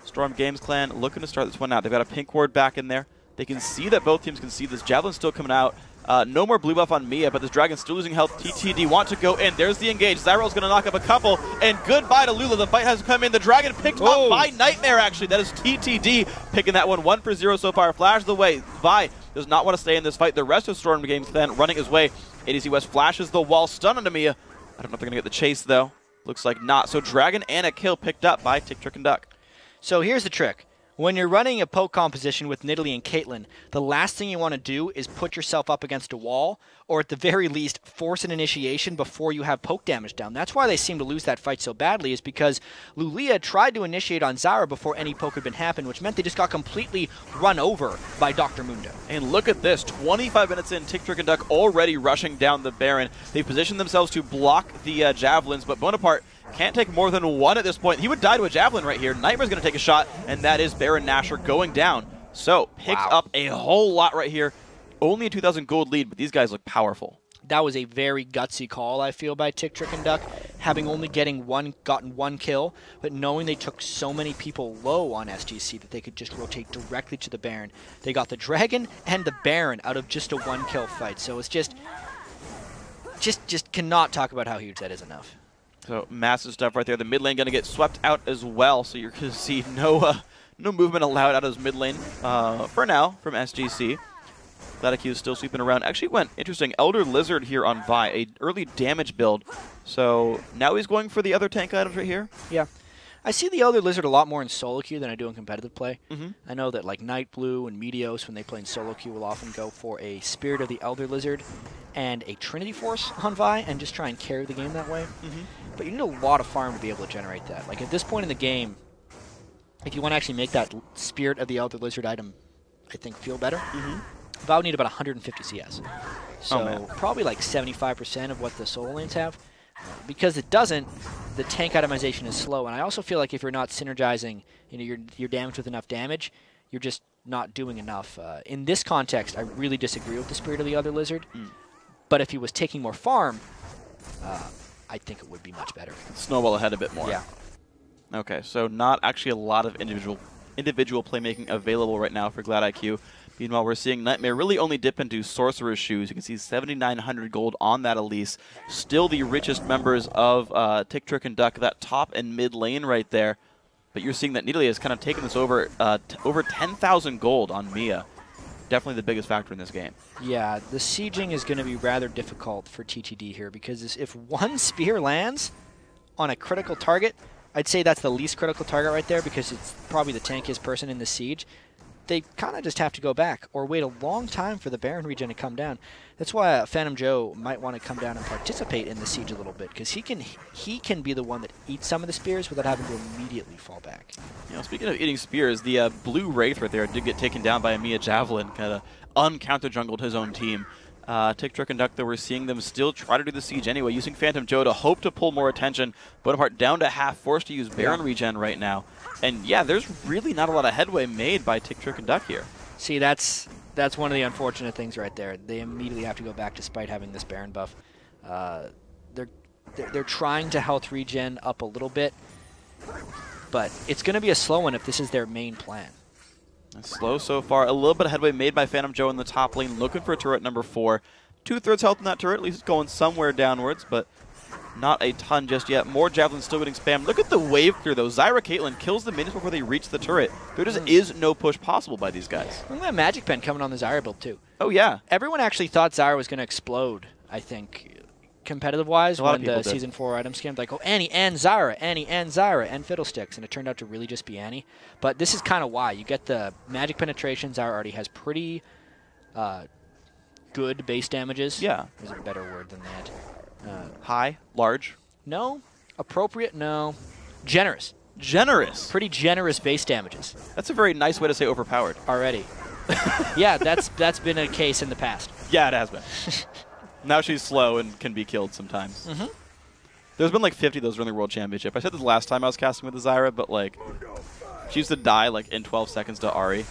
Storm Games Clan looking to start this one out. They've got a pink ward back in there. They can see that both teams can see this. Javelin's still coming out. Uh, no more blue buff on Mia, but this Dragon's still losing health. T T D want to go in. There's the engage. Zyrael's going to knock up a couple, and goodbye to Lula. The fight has come in. The Dragon picked Whoa. up by Nightmare, actually. That is T T D picking that one. One for zero so far. Flash the way. Vi does not want to stay in this fight. The rest of Storm Games Clan running his way. A D C West flashes the wall. Stun onto Mia. I don't know if they're going to get the chase, though. Looks like not. So Dragon and a kill picked up by Tick, Trick, and Duck. So here's the trick. When you're running a poke composition with Nidalee and Caitlyn, the last thing you want to do is put yourself up against a wall, or at the very least, force an initiation before you have poke damage down. That's why they seem to lose that fight so badly, is because Lulia tried to initiate on Zyra before any poke had been happened, which meant they just got completely run over by Doctor Mundo. And look at this, twenty-five minutes in, Tick, Trick, and Duck already rushing down the Baron. They've positioned themselves to block the uh, Javelins, but Bonaparte can't take more than one at this point. He would die to a Javelin right here. Nightmare's going to take a shot, and that is Baron Nashor going down. So, picked Wow. up a whole lot right here. Only a two thousand gold lead, but these guys look powerful. That was a very gutsy call, I feel, by Tick, Trick, and Duck, having only getting one, gotten one kill, but knowing they took so many people low on S G C that they could just rotate directly to the Baron. They got the Dragon and the Baron out of just a one-kill fight, so it's just, just, just cannot talk about how huge that is enough. So, massive stuff right there. The mid lane going to get swept out as well, so you're going to see no uh, no movement allowed out of his mid lane uh, for now from S G C. Gladiq is still sweeping around. Actually went, interesting, Elder Lizard here on Vi, a early damage build. So, now he's going for the other tank items right here. Yeah. I see the Elder Lizard a lot more in solo queue than I do in competitive play. Mm-hmm. I know that like Night Blue and Meteos, when they play in solo queue, will often go for a Spirit of the Elder Lizard and a Trinity Force on Vi and just try and carry the game that way. Mm-hmm. But you need a lot of farm to be able to generate that. Like at this point in the game, if you want to actually make that Spirit of the Elder Lizard item, I think, feel better, Mm-hmm. Vi would need about one hundred fifty C S. So man. probably like seventy-five percent of what the solo lanes have. Because it doesn't, the tank itemization is slow. And I also feel like if you're not synergizing, you know, your, your damage with enough damage, you're just not doing enough. Uh, in this context, I really disagree with the Spirit of the Elder Lizard. Mm. But if he was taking more farm, uh, I think it would be much better. Snowball ahead a bit more. Yeah. Okay, so not actually a lot of individual individual playmaking available right now for Gladiq. Meanwhile, we're seeing Nightmare really only dip into Sorcerer's Shoes. You can see seventy-nine hundred gold on that Elise. Still the richest members of uh, Tick, Trick, and Duck, that top and mid lane right there. But you're seeing that Nidalee has kind of taken this over uh, t over ten thousand gold on Mia. Definitely the biggest factor in this game. Yeah, the sieging is going to be rather difficult for T T D here because if one spear lands on a critical target, I'd say that's the least critical target right there because it's probably the tankiest person in the siege. They kind of just have to go back or wait a long time for the Baron regen to come down. That's why uh, Phantom Joe might want to come down and participate in the siege a little bit because he can he can be the one that eats some of the spears without having to immediately fall back. You know, speaking of eating spears, the uh, blue Wraith right there did get taken down by a Mia Javelin, kind of uncounter jungled his own team. Uh, Tick, Trick, and Duck, though, we're seeing them still try to do the siege anyway, using Phantom Joe to hope to pull more attention. Bonaparte down to half, forced to use Baron Yeah. regen right now. And yeah, there's really not a lot of headway made by Tick, Trick, and Duck here. See, that's that's one of the unfortunate things right there. They immediately have to go back despite having this Baron buff. Uh, they're, they're they're trying to health regen up a little bit, but it's going to be a slow one if this is their main plan. Slow so far. A little bit of headway made by Phantom Joe in the top lane, looking for turret number four. Two-thirds health in that turret, at least it's going somewhere downwards, but not a ton just yet. More Javelins still getting spammed. Look at the wave clear, though. Zyra Caitlyn kills the minions before they reach the turret. There just Mm. is no push possible by these guys. Look at that Magic Pen coming on the Zyra build, too. Oh, yeah. Everyone actually thought Zyra was going to explode, I think, competitive-wise, A lot of when the people did. Season four item scammed. Like, oh, Annie and Zyra, Annie and Zyra, and Fiddlesticks, and it turned out to really just be Annie. But this is kind of why. You get the Magic Penetration. Zyra already has pretty uh, good base damages. Yeah. There's a better word than that. Uh, High, large, no. Appropriate? No. Generous. generous. Pretty generous base damages That's a very nice way to say overpowered. already. Yeah, that's that's been a case in the past. Yeah, it has been. Now she's slow and can be killed sometimes. Mm-hmm. There's been like fifty of those during the World Championship. I said this last time I was casting with the Zyra, but like, she used to die like in twelve seconds to Ahri.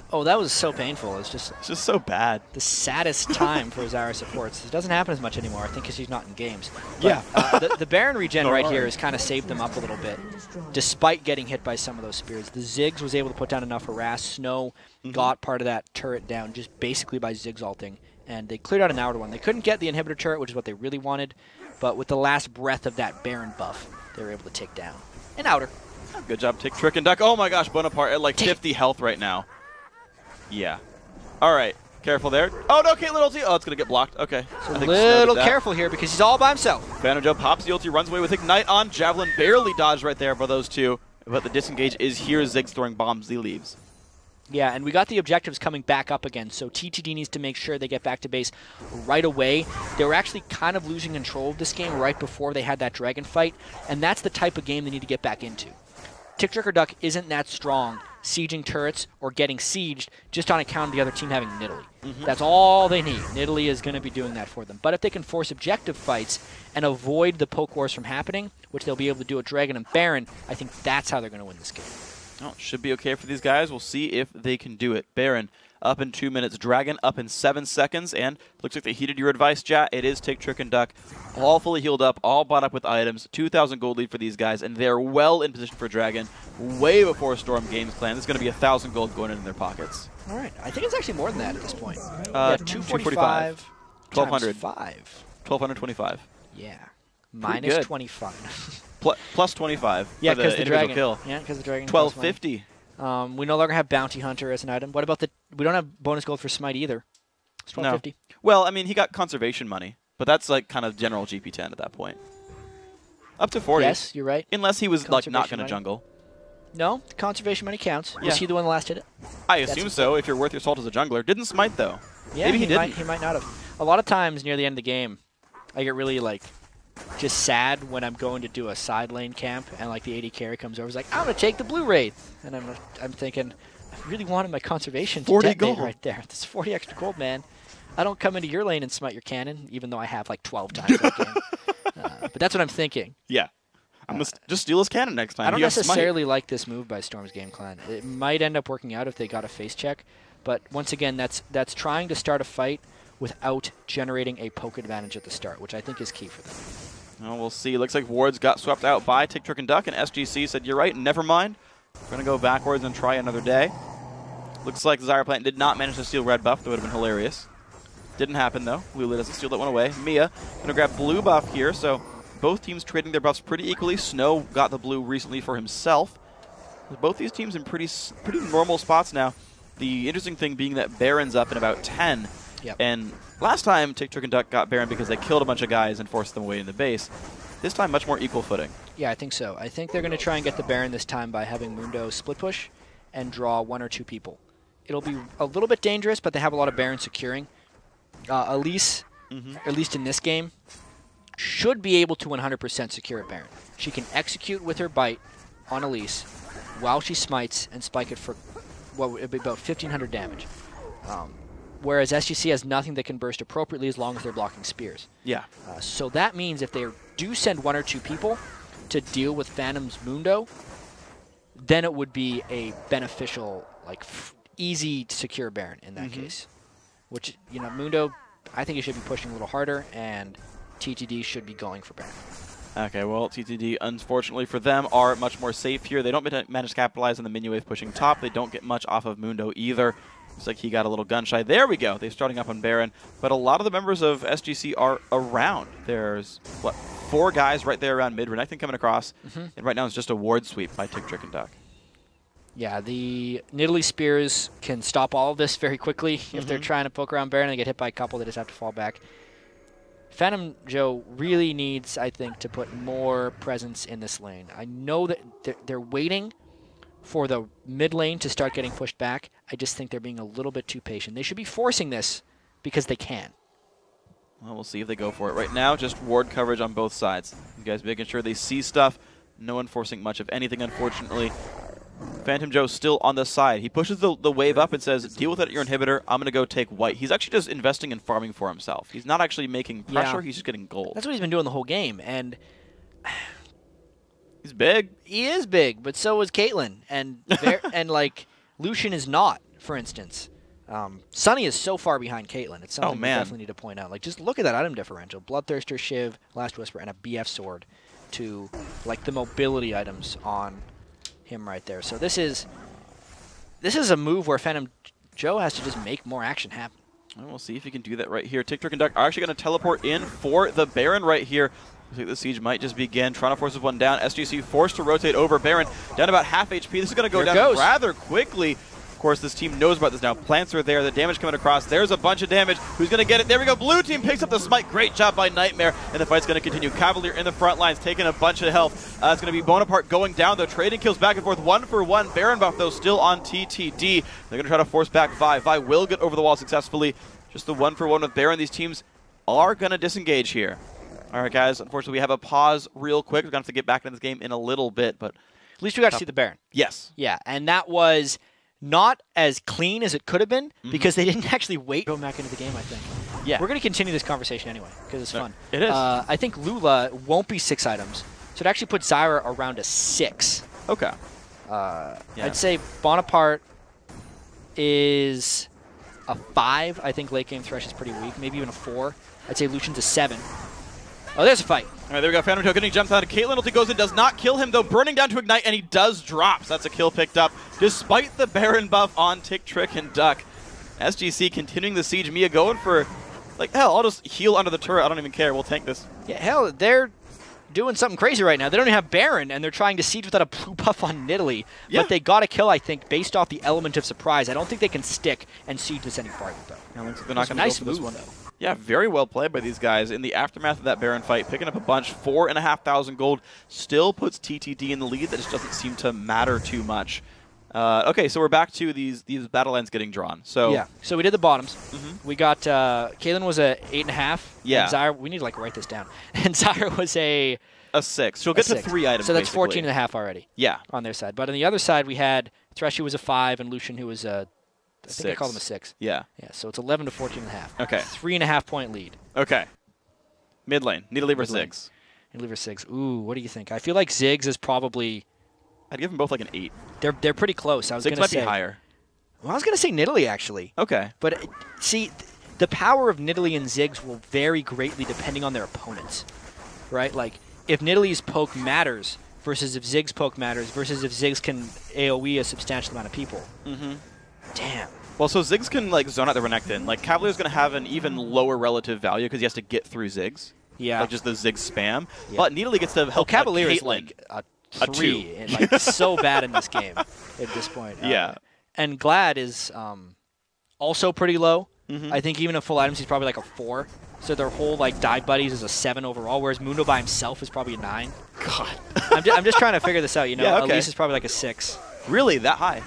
Oh, that was so painful. It's just It's just so bad. the saddest time for Zyra supports. It doesn't happen as much anymore, I think, because she's not in games. But, Yeah. uh, the, the Baron regen All right right. here has kind of saved them up a little bit, despite getting hit by some of those spears. The Ziggs was able to put down enough harass. Snow Mm-hmm. got part of that turret down just basically by Ziggs ulting, and they cleared out an outer one. They couldn't get the inhibitor turret, which is what they really wanted, but with the last breath of that Baron buff, they were able to take down an outer. Good job, Tick, Trick, and Duck. Oh my gosh, Bonaparte at like Tick. fifty health right now. Yeah. All right. Careful there. Oh, no, Caitlyn ulti. Oh, it's going to get blocked. Okay. So I a think Snow did little that. careful here because he's all by himself. Phantom Joe pops the ulti, runs away with Ignite on. Javelin barely dodged right there by those two. But the disengage is here. Ziggs throwing bombs. He leaves. Yeah, and we got the objectives coming back up again, so T T D needs to make sure they get back to base right away. They were actually kind of losing control of this game right before they had that dragon fight, and that's the type of game they need to get back into. Tick, Trick, or Duck isn't that strong sieging turrets or getting sieged just on account of the other team having Nidalee. Mm-hmm. That's all they need. Nidalee is going to be doing that for them. But if they can force objective fights and avoid the poke wars from happening, which they'll be able to do with Dragon and Baron, I think that's how they're going to win this game. Oh, should be okay for these guys. We'll see if they can do it. Baron up in two minutes. Dragon up in seven seconds. And looks like they heeded your advice, chat. It is Tick, Trick, and Duck. All fully healed up, all bought up with items. two thousand gold lead for these guys. And they're well in position for Dragon way before Storm Games plan. This is going to be one thousand gold going into their pockets. All right. I think it's actually more than that at this point. Uh, yeah, two forty-five. twelve hundred. five. twelve twenty-five. Yeah. good. Minus twenty-five. Pl plus twenty-five. yeah, for the because the, individual dragon. kill. Yeah, because the dragon. twelve costs money. fifty. Um, we no longer have Bounty Hunter as an item. What about the... We don't have bonus gold for Smite either. It's twelve fifty. No. Well, I mean, he got conservation money, but that's like kind of general G P ten at that point. Up to forty. Yes, you're right. Unless he was like not Conservation going to money. jungle. No, the conservation money counts. Yeah. Was he the one that last hit it? I That's assume so, if you're worth your salt as a jungler. Didn't smite, though. Yeah, Maybe he, he, didn't. might. He might not have. A lot of times near the end of the game, I get really like just sad when I'm going to do a side lane camp and like the A D carry comes over. He's like, I'm gonna take the blue wraith, and I'm I'm thinking, I really wanted my conservation to forty detonate gold. right there. That's forty extra gold, man. I don't come into your lane and smite your cannon, even though I have like twelve times that game. Uh, but that's what I'm thinking. Yeah. I'm gonna just steal his cannon next time. I don't He has smite. necessarily like this move by Storm's Game Clan. It might end up working out if they got a face check, but once again, that's that's trying to start a fight without generating a poke advantage at the start, which I think is key for them. Well, we'll see. Looks like Wards got swept out by Tick, Trick, and Duck, and S G C said, you're right, never mind. We're going to go backwards and try another day. Looks like Zyra Plant did not manage to steal red buff. That would have been hilarious. Didn't happen, though. Lulu doesn't steal that one away. Mia going to grab blue buff here, so both teams trading their buffs pretty equally. Snow got the blue recently for himself. Both these teams in pretty pretty normal spots now. The interesting thing being that Baron's up in about ten. Yep. And last time, Tick, Trick, and Duck got Baron because they killed a bunch of guys and forced them away in the base. This time, much more equal footing. Yeah, I think so. I think they're going to try and get the Baron this time by having Mundo split push and draw one or two people. It'll be a little bit dangerous, but they have a lot of Baron securing. Uh, Elise, Mm-hmm. at least in this game, should be able to one hundred percent secure a Baron. She can execute with her bite on Elise while she smites and spike it for what would be about fifteen hundred damage. Um, whereas S G C has nothing that can burst appropriately as long as they're blocking spears. Yeah. Uh, so that means if they do send one or two people to deal with Phantom's Mundo, then it would be a beneficial, like, f easy to secure Baron in that Mm-hmm. case. Which, you know, Mundo, I think he should be pushing a little harder, and T T D should be going for Baron. Okay, well, T T D, unfortunately for them, are much more safe here. They don't ma- manage to capitalize on the minion wave pushing top. They don't get much off of Mundo either. Looks like he got a little gun shy. There we go. They're starting up on Baron. But a lot of the members of S G C are around. There's, what, four guys right there around mid. Renekton coming across. Mm-hmm. And right now it's just a ward sweep by Tick, Trick, and Duck. Yeah, the Nidalee Spears can stop all of this very quickly. Mm-hmm. If they're trying to poke around Baron and they get hit by a couple, they just have to fall back. Phantom Joe really needs, I think, to put more presence in this lane. I know that they're, they're waiting for the mid lane to start getting pushed back. I just think they're being a little bit too patient. They should be forcing this because they can. Well, we'll see if they go for it. Right now, just ward coverage on both sides. You guys making sure they see stuff. No one forcing much of anything, unfortunately. Phantom Joe's still on the side. He pushes the, the wave up and says, deal with it at your inhibitor. I'm going to go take white. He's actually just investing in farming for himself. He's not actually making pressure. Yeah. He's just getting gold. That's what he's been doing the whole game. And He's big. he is big, but so is Caitlyn. And, Ver and like, Lucian is not, for instance, um, Sunny is so far behind Caitlyn. It's something Oh, we man. definitely need to point out. Like, just look at that item differential. Bloodthirster, Shiv, Last Whisper, and a B F Sword to, like, the mobility items on him right there. So this is this is a move where Phantom Joe has to just make more action happen. And we'll see if he can do that right here. Tick, Trick, and Duck are actually going to teleport in for the Baron right here. Looks like the siege might just begin. Toronto forces one down. S G C forced to rotate over. Baron down about half H P. This is going to go Here it down goes. rather quickly. Of course, this team knows about this now. Plants are there. The damage coming across. There's a bunch of damage. Who's going to get it? There we go. Blue team picks up the smite. Great job by Nightmare. And the fight's going to continue. Cavalier in the front lines, taking a bunch of health. Uh, it's going to be Bonaparte going down, though. Trading kills back and forth. One for one. Baron buff, though, still on T T D. They're going to try to force back Vi. Vi will get over the wall successfully. Just the one for one with Baron. These teams are going to disengage here. All right, guys. Unfortunately, we have a pause real quick. We're going to have to get back into this game in a little bit, but At least we got to see the Baron. yes. Yeah, and that was not as clean as it could have been Mm-hmm. because they didn't actually wait to go back into the game, I think. Yeah. We're going to continue this conversation anyway because it's No, fun. it is. Uh, I think Lula won't be six items, so it actually puts Zyra around a six. Okay. Uh, Yeah. I'd say Bonaparte is a five. I think late game Thresh is pretty weak, maybe even a four. I'd say Lucian's a seven. Oh, there's a fight. All right, there we go. Phantom Toe getting jumped out. Caitlyn ulti goes in, does not kill him, though. Burning down to Ignite, and he does drop. So that's a kill picked up, despite the Baron buff on Tick, Trick, and Duck. S G C continuing the siege. Mia going for, like, hell, I'll just heal under the turret. I don't even care. We'll tank this. Yeah, hell, they're doing something crazy right now. They don't even have Baron, and they're trying to siege without a blue buff on Nidalee. Yeah. But they got a kill, I think, based off the element of surprise. I don't think they can stick and siege this any farther, though. Yeah, looks like they're not going to Nice go for this move, one. though. Yeah, very well played by these guys. In the aftermath of that Baron fight, picking up a bunch, four and a half thousand gold, still puts T T D in the lead. That just doesn't seem to matter too much. Uh, okay, so we're back to these these battle lines getting drawn. So Yeah, so we did the bottoms. Mhm. We got, uh, Caitlyn was a eight and a half. Yeah. And Zyra, we need to, like, write this down. And Zyra was a, a six. She'll a get to six. three items. So that's basically. fourteen and a half already Yeah, on their side. But on the other side, we had Thresh, who was a five, and Lucian, who was a, I think I Six. called him a six. yeah. Yeah, so it's eleven to fourteen and a half. Okay. Three and a half point lead. Okay. Mid lane. Need to leave her Mid lane. six. And Lever six. Ooh, what do you think? I feel like Ziggs is probably I'd give them both like an eight. they're they're pretty close. I was Six gonna might say be higher. Well, I was gonna say Nidalee actually, Okay. but uh, see, th- the power of Nidalee and Ziggs will vary greatly depending on their opponents, right? Like if Nidalee's poke matters versus if Ziggs' poke matters versus if Ziggs can AoE a substantial amount of people. Mm-hmm. Damn. Well, so Ziggs can like zone out the Renekton. Like Cavalier's going to have an even lower relative value because he has to get through Ziggs. Yeah. Like just the Ziggs spam. Yeah. But Nidalee gets to Oh, help Cavalier uh, is Caitlyn. like a A three, two. and like so bad in this game at this point. Uh, Yeah. And Glad is um, also pretty low. Mhm. I think even at full items, he's probably like a four. So their whole like dive buddies is a seven overall, whereas Mundo by himself is probably a nine. God. I'm, ju I'm just trying to figure this out. You know, Yeah, okay. Elise is probably like a six. Really? That high?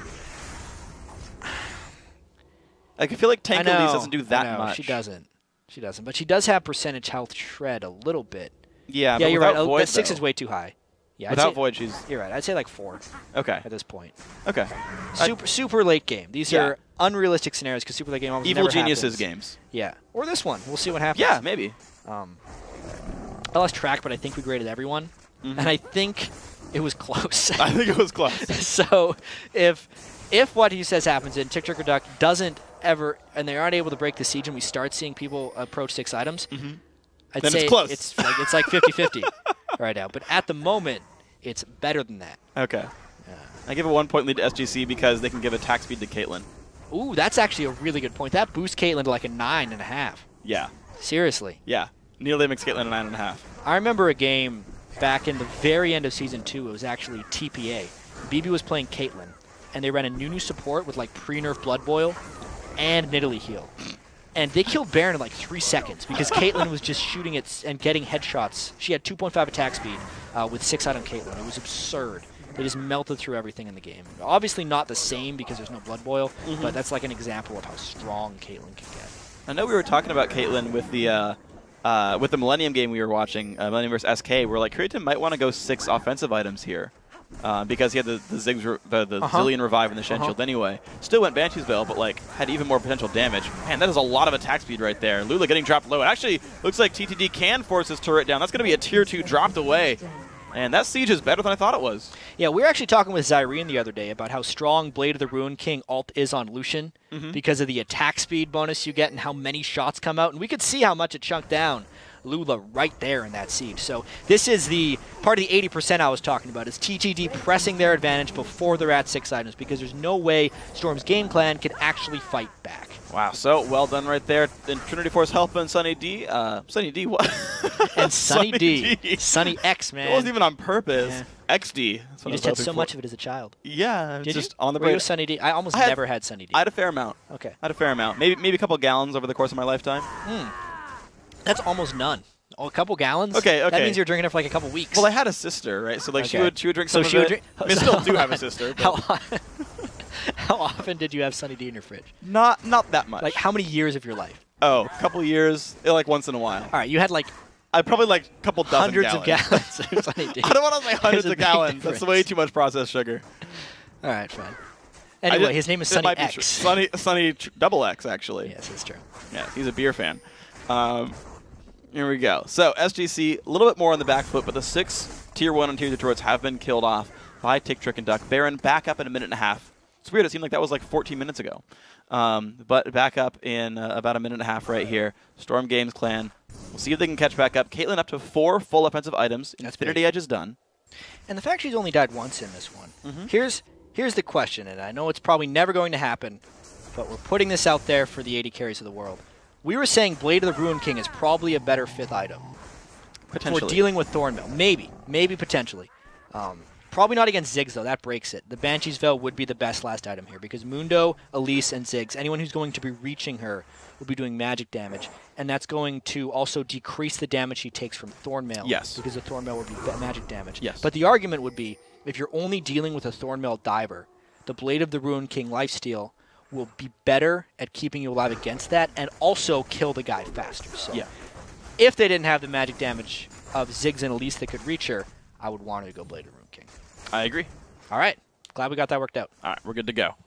Like, I feel like Tank I know, Elise doesn't do that I know, much. She doesn't. She doesn't. But she does have percentage health shred a little bit. Yeah, yeah, but you're right. without Uh, Void, that six though. is way too high. Yeah, I'd Without say, Void, she's... You're right. I'd say like four Okay. at this point. Okay. Super, super late game. These Yeah. are unrealistic scenarios because super late game almost Evil never Geniuses happens. games. Yeah. Or this one. We'll see what happens. Yeah, maybe. Um, I lost track, but I think we graded everyone, Mhm. and I think it was close. I think it was close. So if if what he says happens and Tick Trick or Duck doesn't ever, and they aren't able to break the siege, and we start seeing people approach six items, Mhm. I'd Then say it's close. it's like it's like fifty fifty right now. But at the moment, it's better than that. Okay. I give a one point lead to S G C because they can give attack speed to Caitlyn. Ooh, that's actually a really good point. That boosts Caitlyn to like a nine and a half. Yeah. Seriously. Yeah. Nidalee makes Caitlyn a nine and a half. I remember a game back in the very end of Season two. It was actually T P A. B B was playing Caitlyn, and they ran a Nunu support with like pre-nerf Blood Boil and Nidalee heal. And they killed Baron in like three seconds because Caitlyn was just shooting it and getting headshots. She had two point five attack speed uh, with six item Caitlyn. It was absurd. They just melted through everything in the game. Obviously not the same because there's no Blood Boil, Mhm. but that's like an example of how strong Caitlyn can get. I know we were talking about Caitlyn with the uh, uh, with the Millennium game we were watching, uh, Millennium versus S K. We're like, Creative might want to go six offensive items here. Uh, because he had the, the Ziggs, re the, the Uh-huh. Zillion Revive and the Shen Uh-huh. Shield anyway. Still went Banshee's Veil, but like had even more potential damage. Man, that is a lot of attack speed right there. Lula getting dropped low. It actually looks like T T D can force his turret down. That's going to be a tier two dropped away. And that siege is better than I thought it was. Yeah, we were actually talking with Zyrene the other day about how strong Blade of the Ruined King ult is on Lucian mm-hmm. because of the attack speed bonus you get and how many shots come out. And we could see how much it chunked down Lula right there in that siege. So this is the part of the eighty percent I was talking about, is T T D pressing their advantage before they're at six items, because there's no way Storm's game plan can actually fight back. Wow, so well done right there. And Trinity Force helping Sunny D. Uh, Sunny D, what? And Sunny, Sunny D. D. Sunny X, man. It wasn't even on purpose. Yeah. X D. You just had so for. much of it as a child. Yeah, Did just you? on the brain. Were you Sunny D? I almost I had, never had Sunny D. I had a fair amount. Okay. I had a fair amount. Maybe maybe a couple gallons over the course of my lifetime. Mm. That's almost none. Oh, a couple gallons? Okay, okay. That means you're drinking it for like a couple weeks. Well, I had a sister, right? So like okay. she would she would drink some so of she it. Would drink, I mean, still do have a sister. How, how often did you have Sunny D in your fridge? Not not that much. Like how many years of your life? Oh, a couple years, like once in a while. All right, you had like I probably like a couple dozen hundreds gallons. of gallons of Sunny D. I don't want to say hundreds of gallons. Difference. That's way too much processed sugar. All right, fine. Anyway, just, his name is Sunny X. Sunny Sunny double X actually. Yes, that's true. Yeah, he's a beer fan. Um, here we go. So S G C a little bit more on the back foot, but the six tier one and tier two turrets have been killed off by Tick, Trick, and Duck. Baron back up in a minute and a half. It's weird. It seemed like that was like fourteen minutes ago. Um, but back up in uh, about a minute and a half right here. Storm Games Clan. We'll see if they can catch back up. Caitlyn up to four full offensive items. That's Infinity big. Edge is done. And the fact she's only died once in this one. Mm-hmm. Here's here's the question, and I know it's probably never going to happen, but we're putting this out there for the A D carries of the world. We were saying Blade of the Ruined King is probably a better fifth item. Potentially. For dealing with Thornmail. Maybe. Maybe potentially. Um, probably not against Ziggs, though. That breaks it. The Banshee's Veil would be the best last item here, because Mundo, Elise, and Ziggs, anyone who's going to be reaching her will be doing magic damage, and that's going to also decrease the damage she takes from Thornmail. Yes. Because the Thornmail would be magic damage. Yes. But the argument would be, if you're only dealing with a Thornmail diver, the Blade of the Ruined King lifesteal will be better at keeping you alive against that, and also kill the guy faster. So yeah. If they didn't have the magic damage of Ziggs and Elise that could reach her, I would want her to go Blade of the Ruined King. I agree. All right. Glad we got that worked out. All right, we're good to go.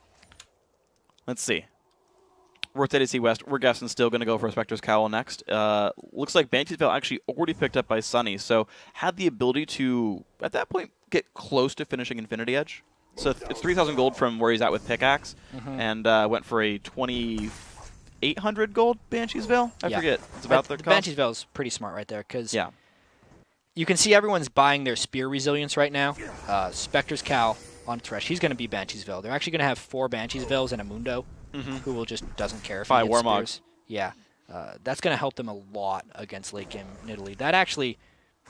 Let's see. We're at A D C West. We're guessing still going to go for a Spectre's Cowl next. Uh, looks like Banshee's Veil actually already picked up by Sunny, so had the ability to, at that point, get close to finishing Infinity Edge. So it's three thousand gold from where he's at with Pickaxe, mm-hmm. and uh, went for a twenty-eight hundred gold Banshee's Veil. I yeah. forget. It's about but the The Banshee's Veil is pretty smart right there, because yeah. you can see everyone's buying their Spear Resilience right now. Uh, Spectre's Cowl on Thresh. He's going to be Banshee's Veil. They're actually going to have four Banshee's Veils and a Mundo, mm-hmm. who will just doesn't care if Five he gets Warmogs. Spears. Yeah. Uh, that's going to help them a lot against late game Nidalee. That actually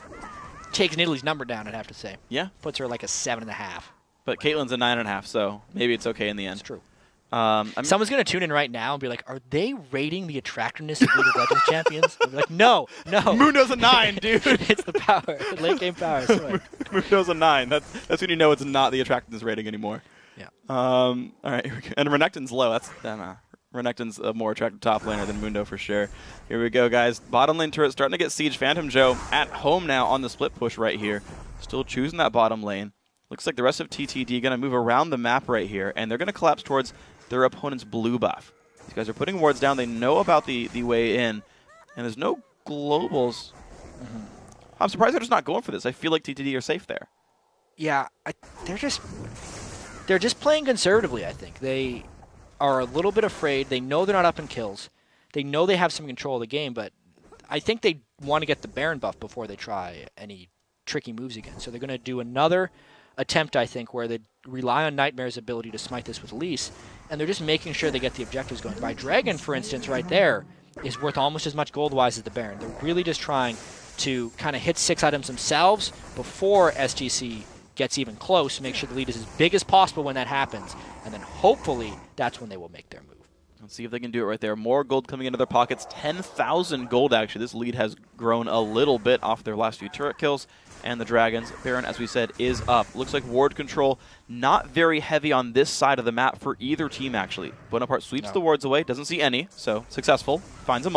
takes Nidalee's number down, I'd have to say. Yeah. Puts her like a seven and a half. But Caitlyn's a nine and a half, so maybe it's okay in the end. That's true. Um, I mean, Someone's going to tune in right now and be like, are they rating the attractiveness of League of Legends champions? I'll be like, no, no. Mundo's a nine, dude. It's the power. The late game power. I swear. Mundo's a nine. That's, that's when you know it's not the attractiveness rating anymore. Yeah. Um, all right. Here we go. And Renekton's low. That's uh, Renekton's a more attractive top laner than Mundo for sure. Here we go, guys. Bottom lane turret starting to get siege. Phantom Joe at home now on the split push right here. Still choosing that bottom lane. Looks like the rest of T T D going to move around the map right here, and they're going to collapse towards their opponent's blue buff. These guys are putting wards down. They know about the, the way in, and there's no globals. Mm-hmm. I'm surprised they're just not going for this. I feel like T T D are safe there. Yeah, I, they're just they're just playing conservatively, I think. They are a little bit afraid. They know they're not up in kills. They know they have some control of the game, but I think they want to get the Baron buff before they try any tricky moves again. So they're going to do another attempt, I think, where they rely on Nightmare's ability to smite this with Elise, and they're just making sure they get the objectives going. By Dragon, for instance, right there, is worth almost as much gold-wise as the Baron. They're really just trying to kind of hit six items themselves before S G C gets even close, make sure the lead is as big as possible when that happens, and then hopefully that's when they will make their move. Let's see if they can do it right there. More gold coming into their pockets. ten thousand gold, actually. This lead has grown a little bit off their last few turret kills. And the Dragons, Baron, as we said, is up. Looks like ward control not very heavy on this side of the map for either team, actually. Bonaparte sweeps no. the wards away. Doesn't see any, so successful. Finds them all.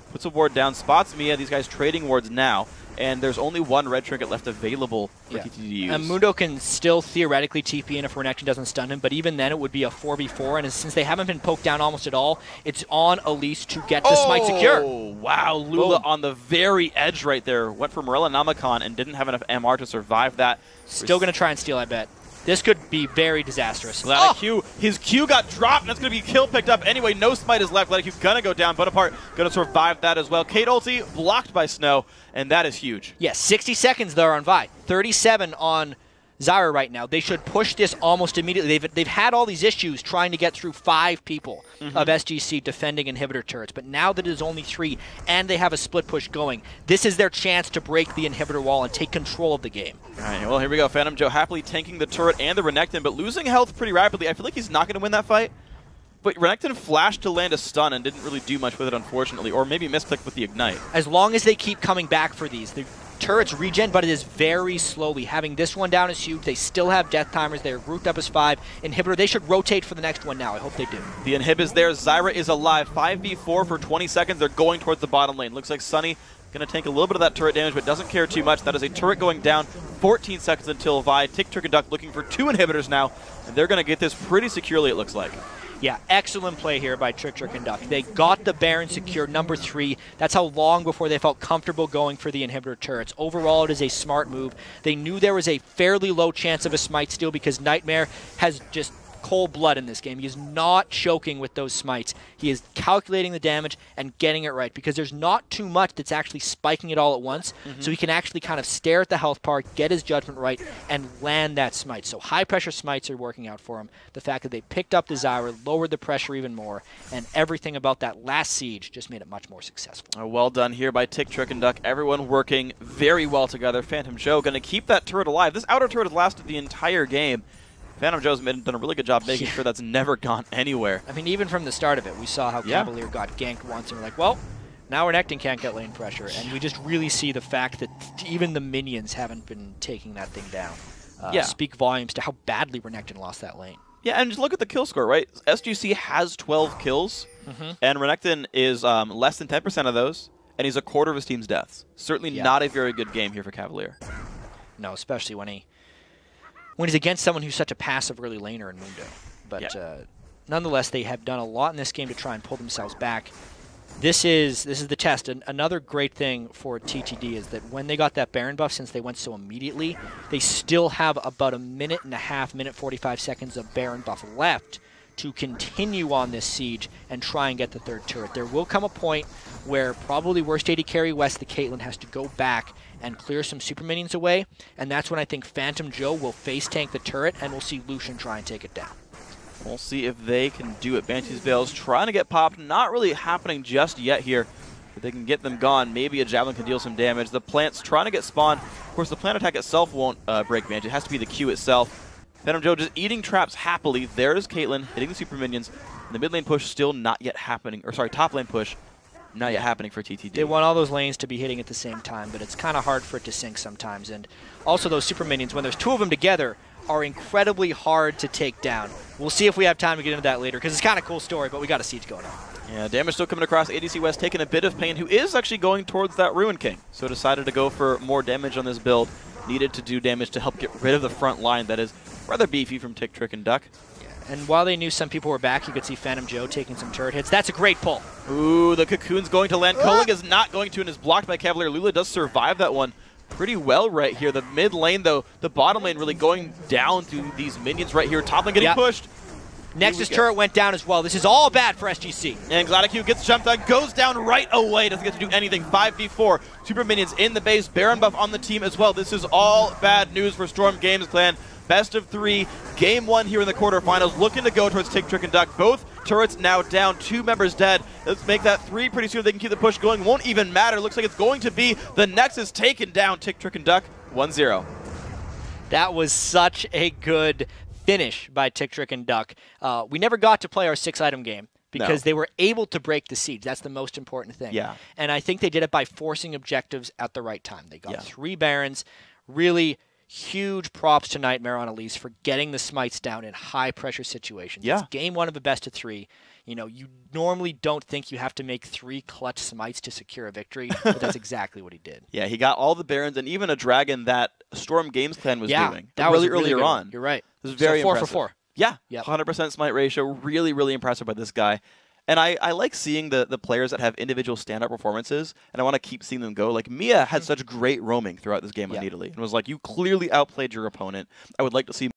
puts a ward down, spots Mia. These guys trading wards now. And there's only one red trinket left available for yeah. T T D to use. And Mundo can still theoretically T P in if Renekton doesn't stun him, but even then it would be a four v four, and since they haven't been poked down almost at all, it's on Elise to get the oh, smite secure. Wow, Lula Boom. on the very edge right there. Went for Morella Namacon and didn't have enough M R to survive that. Still going to try and steal, I bet. This could be very disastrous. Glad oh! Q, his Q got dropped, and that's going to be kill picked up anyway. No smite is left. Glad Q gonna go down. Bonaparte gonna survive that as well. Kate ulti blocked by Snow, and that is huge. Yeah, sixty seconds there on Vi. thirty-seven on Zyra right now. They should push this almost immediately. They've, they've had all these issues trying to get through five people mm-hmm. of S G C defending inhibitor turrets, but now that it is only three and they have a split push going, this is their chance to break the inhibitor wall and take control of the game. All right, well, here we go. Phantom Joe happily tanking the turret and the Renekton, but losing health pretty rapidly. I feel like he's not going to win that fight, but Renekton flashed to land a stun and didn't really do much with it, unfortunately, or maybe misclicked with the Ignite. As long as they keep coming back for these, the turrets regen, but it is very slowly. Having this one down is huge. They still have death timers. They are grouped up as five. Inhibitor, they should rotate for the next one now. I hope they do. The inhib is there. Zyra is alive. five v four for twenty seconds. They're going towards the bottom lane. Looks like Sunny going to take a little bit of that turret damage, but doesn't care too much. That is a turret going down. fourteen seconds until Vi. Tick, Trick, and Duck looking for two inhibitors now, and they're going to get this pretty securely, it looks like. Yeah, excellent play here by Trick, Trick, and Duck. They got the Baron secured, number three. That's how long before they felt comfortable going for the inhibitor turrets. Overall, it is a smart move. They knew there was a fairly low chance of a smite steal because Nightmare has just cold blood in this game. He is not choking with those smites. He is calculating the damage and getting it right because there's not too much that's actually spiking it all at once. Mm-hmm. So he can actually kind of stare at the health bar, get his judgment right, and land that smite. So high pressure smites are working out for him. The fact that they picked up the Zyra, lowered the pressure even more, and everything about that last siege just made it much more successful. Oh, well done here by Tick, Trick, and Duck. Everyone working very well together. Phantom Joe going to keep that turret alive. This outer turret has lasted the entire game. Phantom Joe's done a really good job making yeah. sure that's never gone anywhere. I mean, even from the start of it, we saw how yeah. Cavalier got ganked once, and we're like, well, now Renekton can't get lane pressure. And we just really see the fact that even the minions haven't been taking that thing down. Uh, yeah. Speak volumes to how badly Renekton lost that lane. Yeah, and just look at the kill score, right? S G C has twelve kills, mm-hmm. and Renekton is um, less than ten percent of those, and he's a quarter of his team's deaths. Certainly yeah. not a very good game here for Cavalier. No, especially when he... when he's against someone who's such a passive early laner in Mundo. But yeah. uh, nonetheless, they have done a lot in this game to try and pull themselves back. This is this is the test. And another great thing for T T D is that when they got that Baron buff, since they went so immediately, they still have about a minute and a half, minute forty-five seconds of Baron buff left to continue on this siege and try and get the third turret. There will come a point where probably worst A D carry West, the Caitlyn, has to go back and clear some super minions away, and that's when I think Phantom Joe will face tank the turret, and we'll see Lucian try and take it down. We'll see if they can do it. Banshee's Veil's trying to get popped, not really happening just yet here. If they can get them gone, maybe a Javelin can deal some damage. The plant's trying to get spawned. Of course, the plant attack itself won't uh, break Banshee. It has to be the Q itself. Phantom Joe just eating traps happily. There's Caitlyn hitting the super minions. And the mid lane push still not yet happening, or sorry, top lane push not yet happening for T T D. They want all those lanes to be hitting at the same time, but it's kind of hard for it to sync sometimes. And also those super minions, when there's two of them together, are incredibly hard to take down. We'll see if we have time to get into that later, because it's kind of a cool story, but we got a siege going on. Yeah, damage still coming across. A D C West taking a bit of pain, who is actually going towards that Ruin King. So decided to go for more damage on this build. Needed to do damage to help get rid of the front line that is rather beefy from Tick, Trick, and Duck. And while they knew some people were back, you could see Phantom Joe taking some turret hits. That's a great pull. Ooh, the Cocoon's going to land. Koling is not going to and is blocked by Cavalier. Lula does survive that one pretty well right here. The mid lane, though, the bottom lane really going down through these minions right here. Top lane getting yep. pushed. Nexus turret went down as well. This is all bad for S G C. And Gladiq gets jumped on, goes down right away. Doesn't get to do anything. five v four. Super minions in the base. Baron buff on the team as well. This is all bad news for Storm Games Clan. Best of three, game one here in the quarterfinals, looking to go towards Tick, Trick, and Duck. Both turrets now down, two members dead. Let's make that three pretty soon. They can keep the push going. Won't even matter. Looks like it's going to be the Nexus taken down. Tick, Trick, and Duck, one zero. That was such a good finish by Tick, Trick, and Duck. Uh, we never got to play our six-item game because no. they were able to break the siege. That's the most important thing. Yeah. And I think they did it by forcing objectives at the right time. They got yeah. three Barons, really huge props to Nightmare on Elise for getting the smites down in high-pressure situations. Yeah. It's game one of a best of three. You know, you normally don't think you have to make three clutch smites to secure a victory, but that's exactly what he did. Yeah, he got all the Barons and even a dragon that Storm Games Clan was yeah, doing. that really, was really earlier on. One. You're right. It was very so four impressive. for four. Yeah, yep. one hundred percent smite ratio. Really, really impressive by this guy. And I, I like seeing the, the players that have individual stand-up performances, and I want to keep seeing them go. Like, Mia had such great roaming throughout this game on yep. Nidalee, and was like, you clearly outplayed your opponent. I would like to see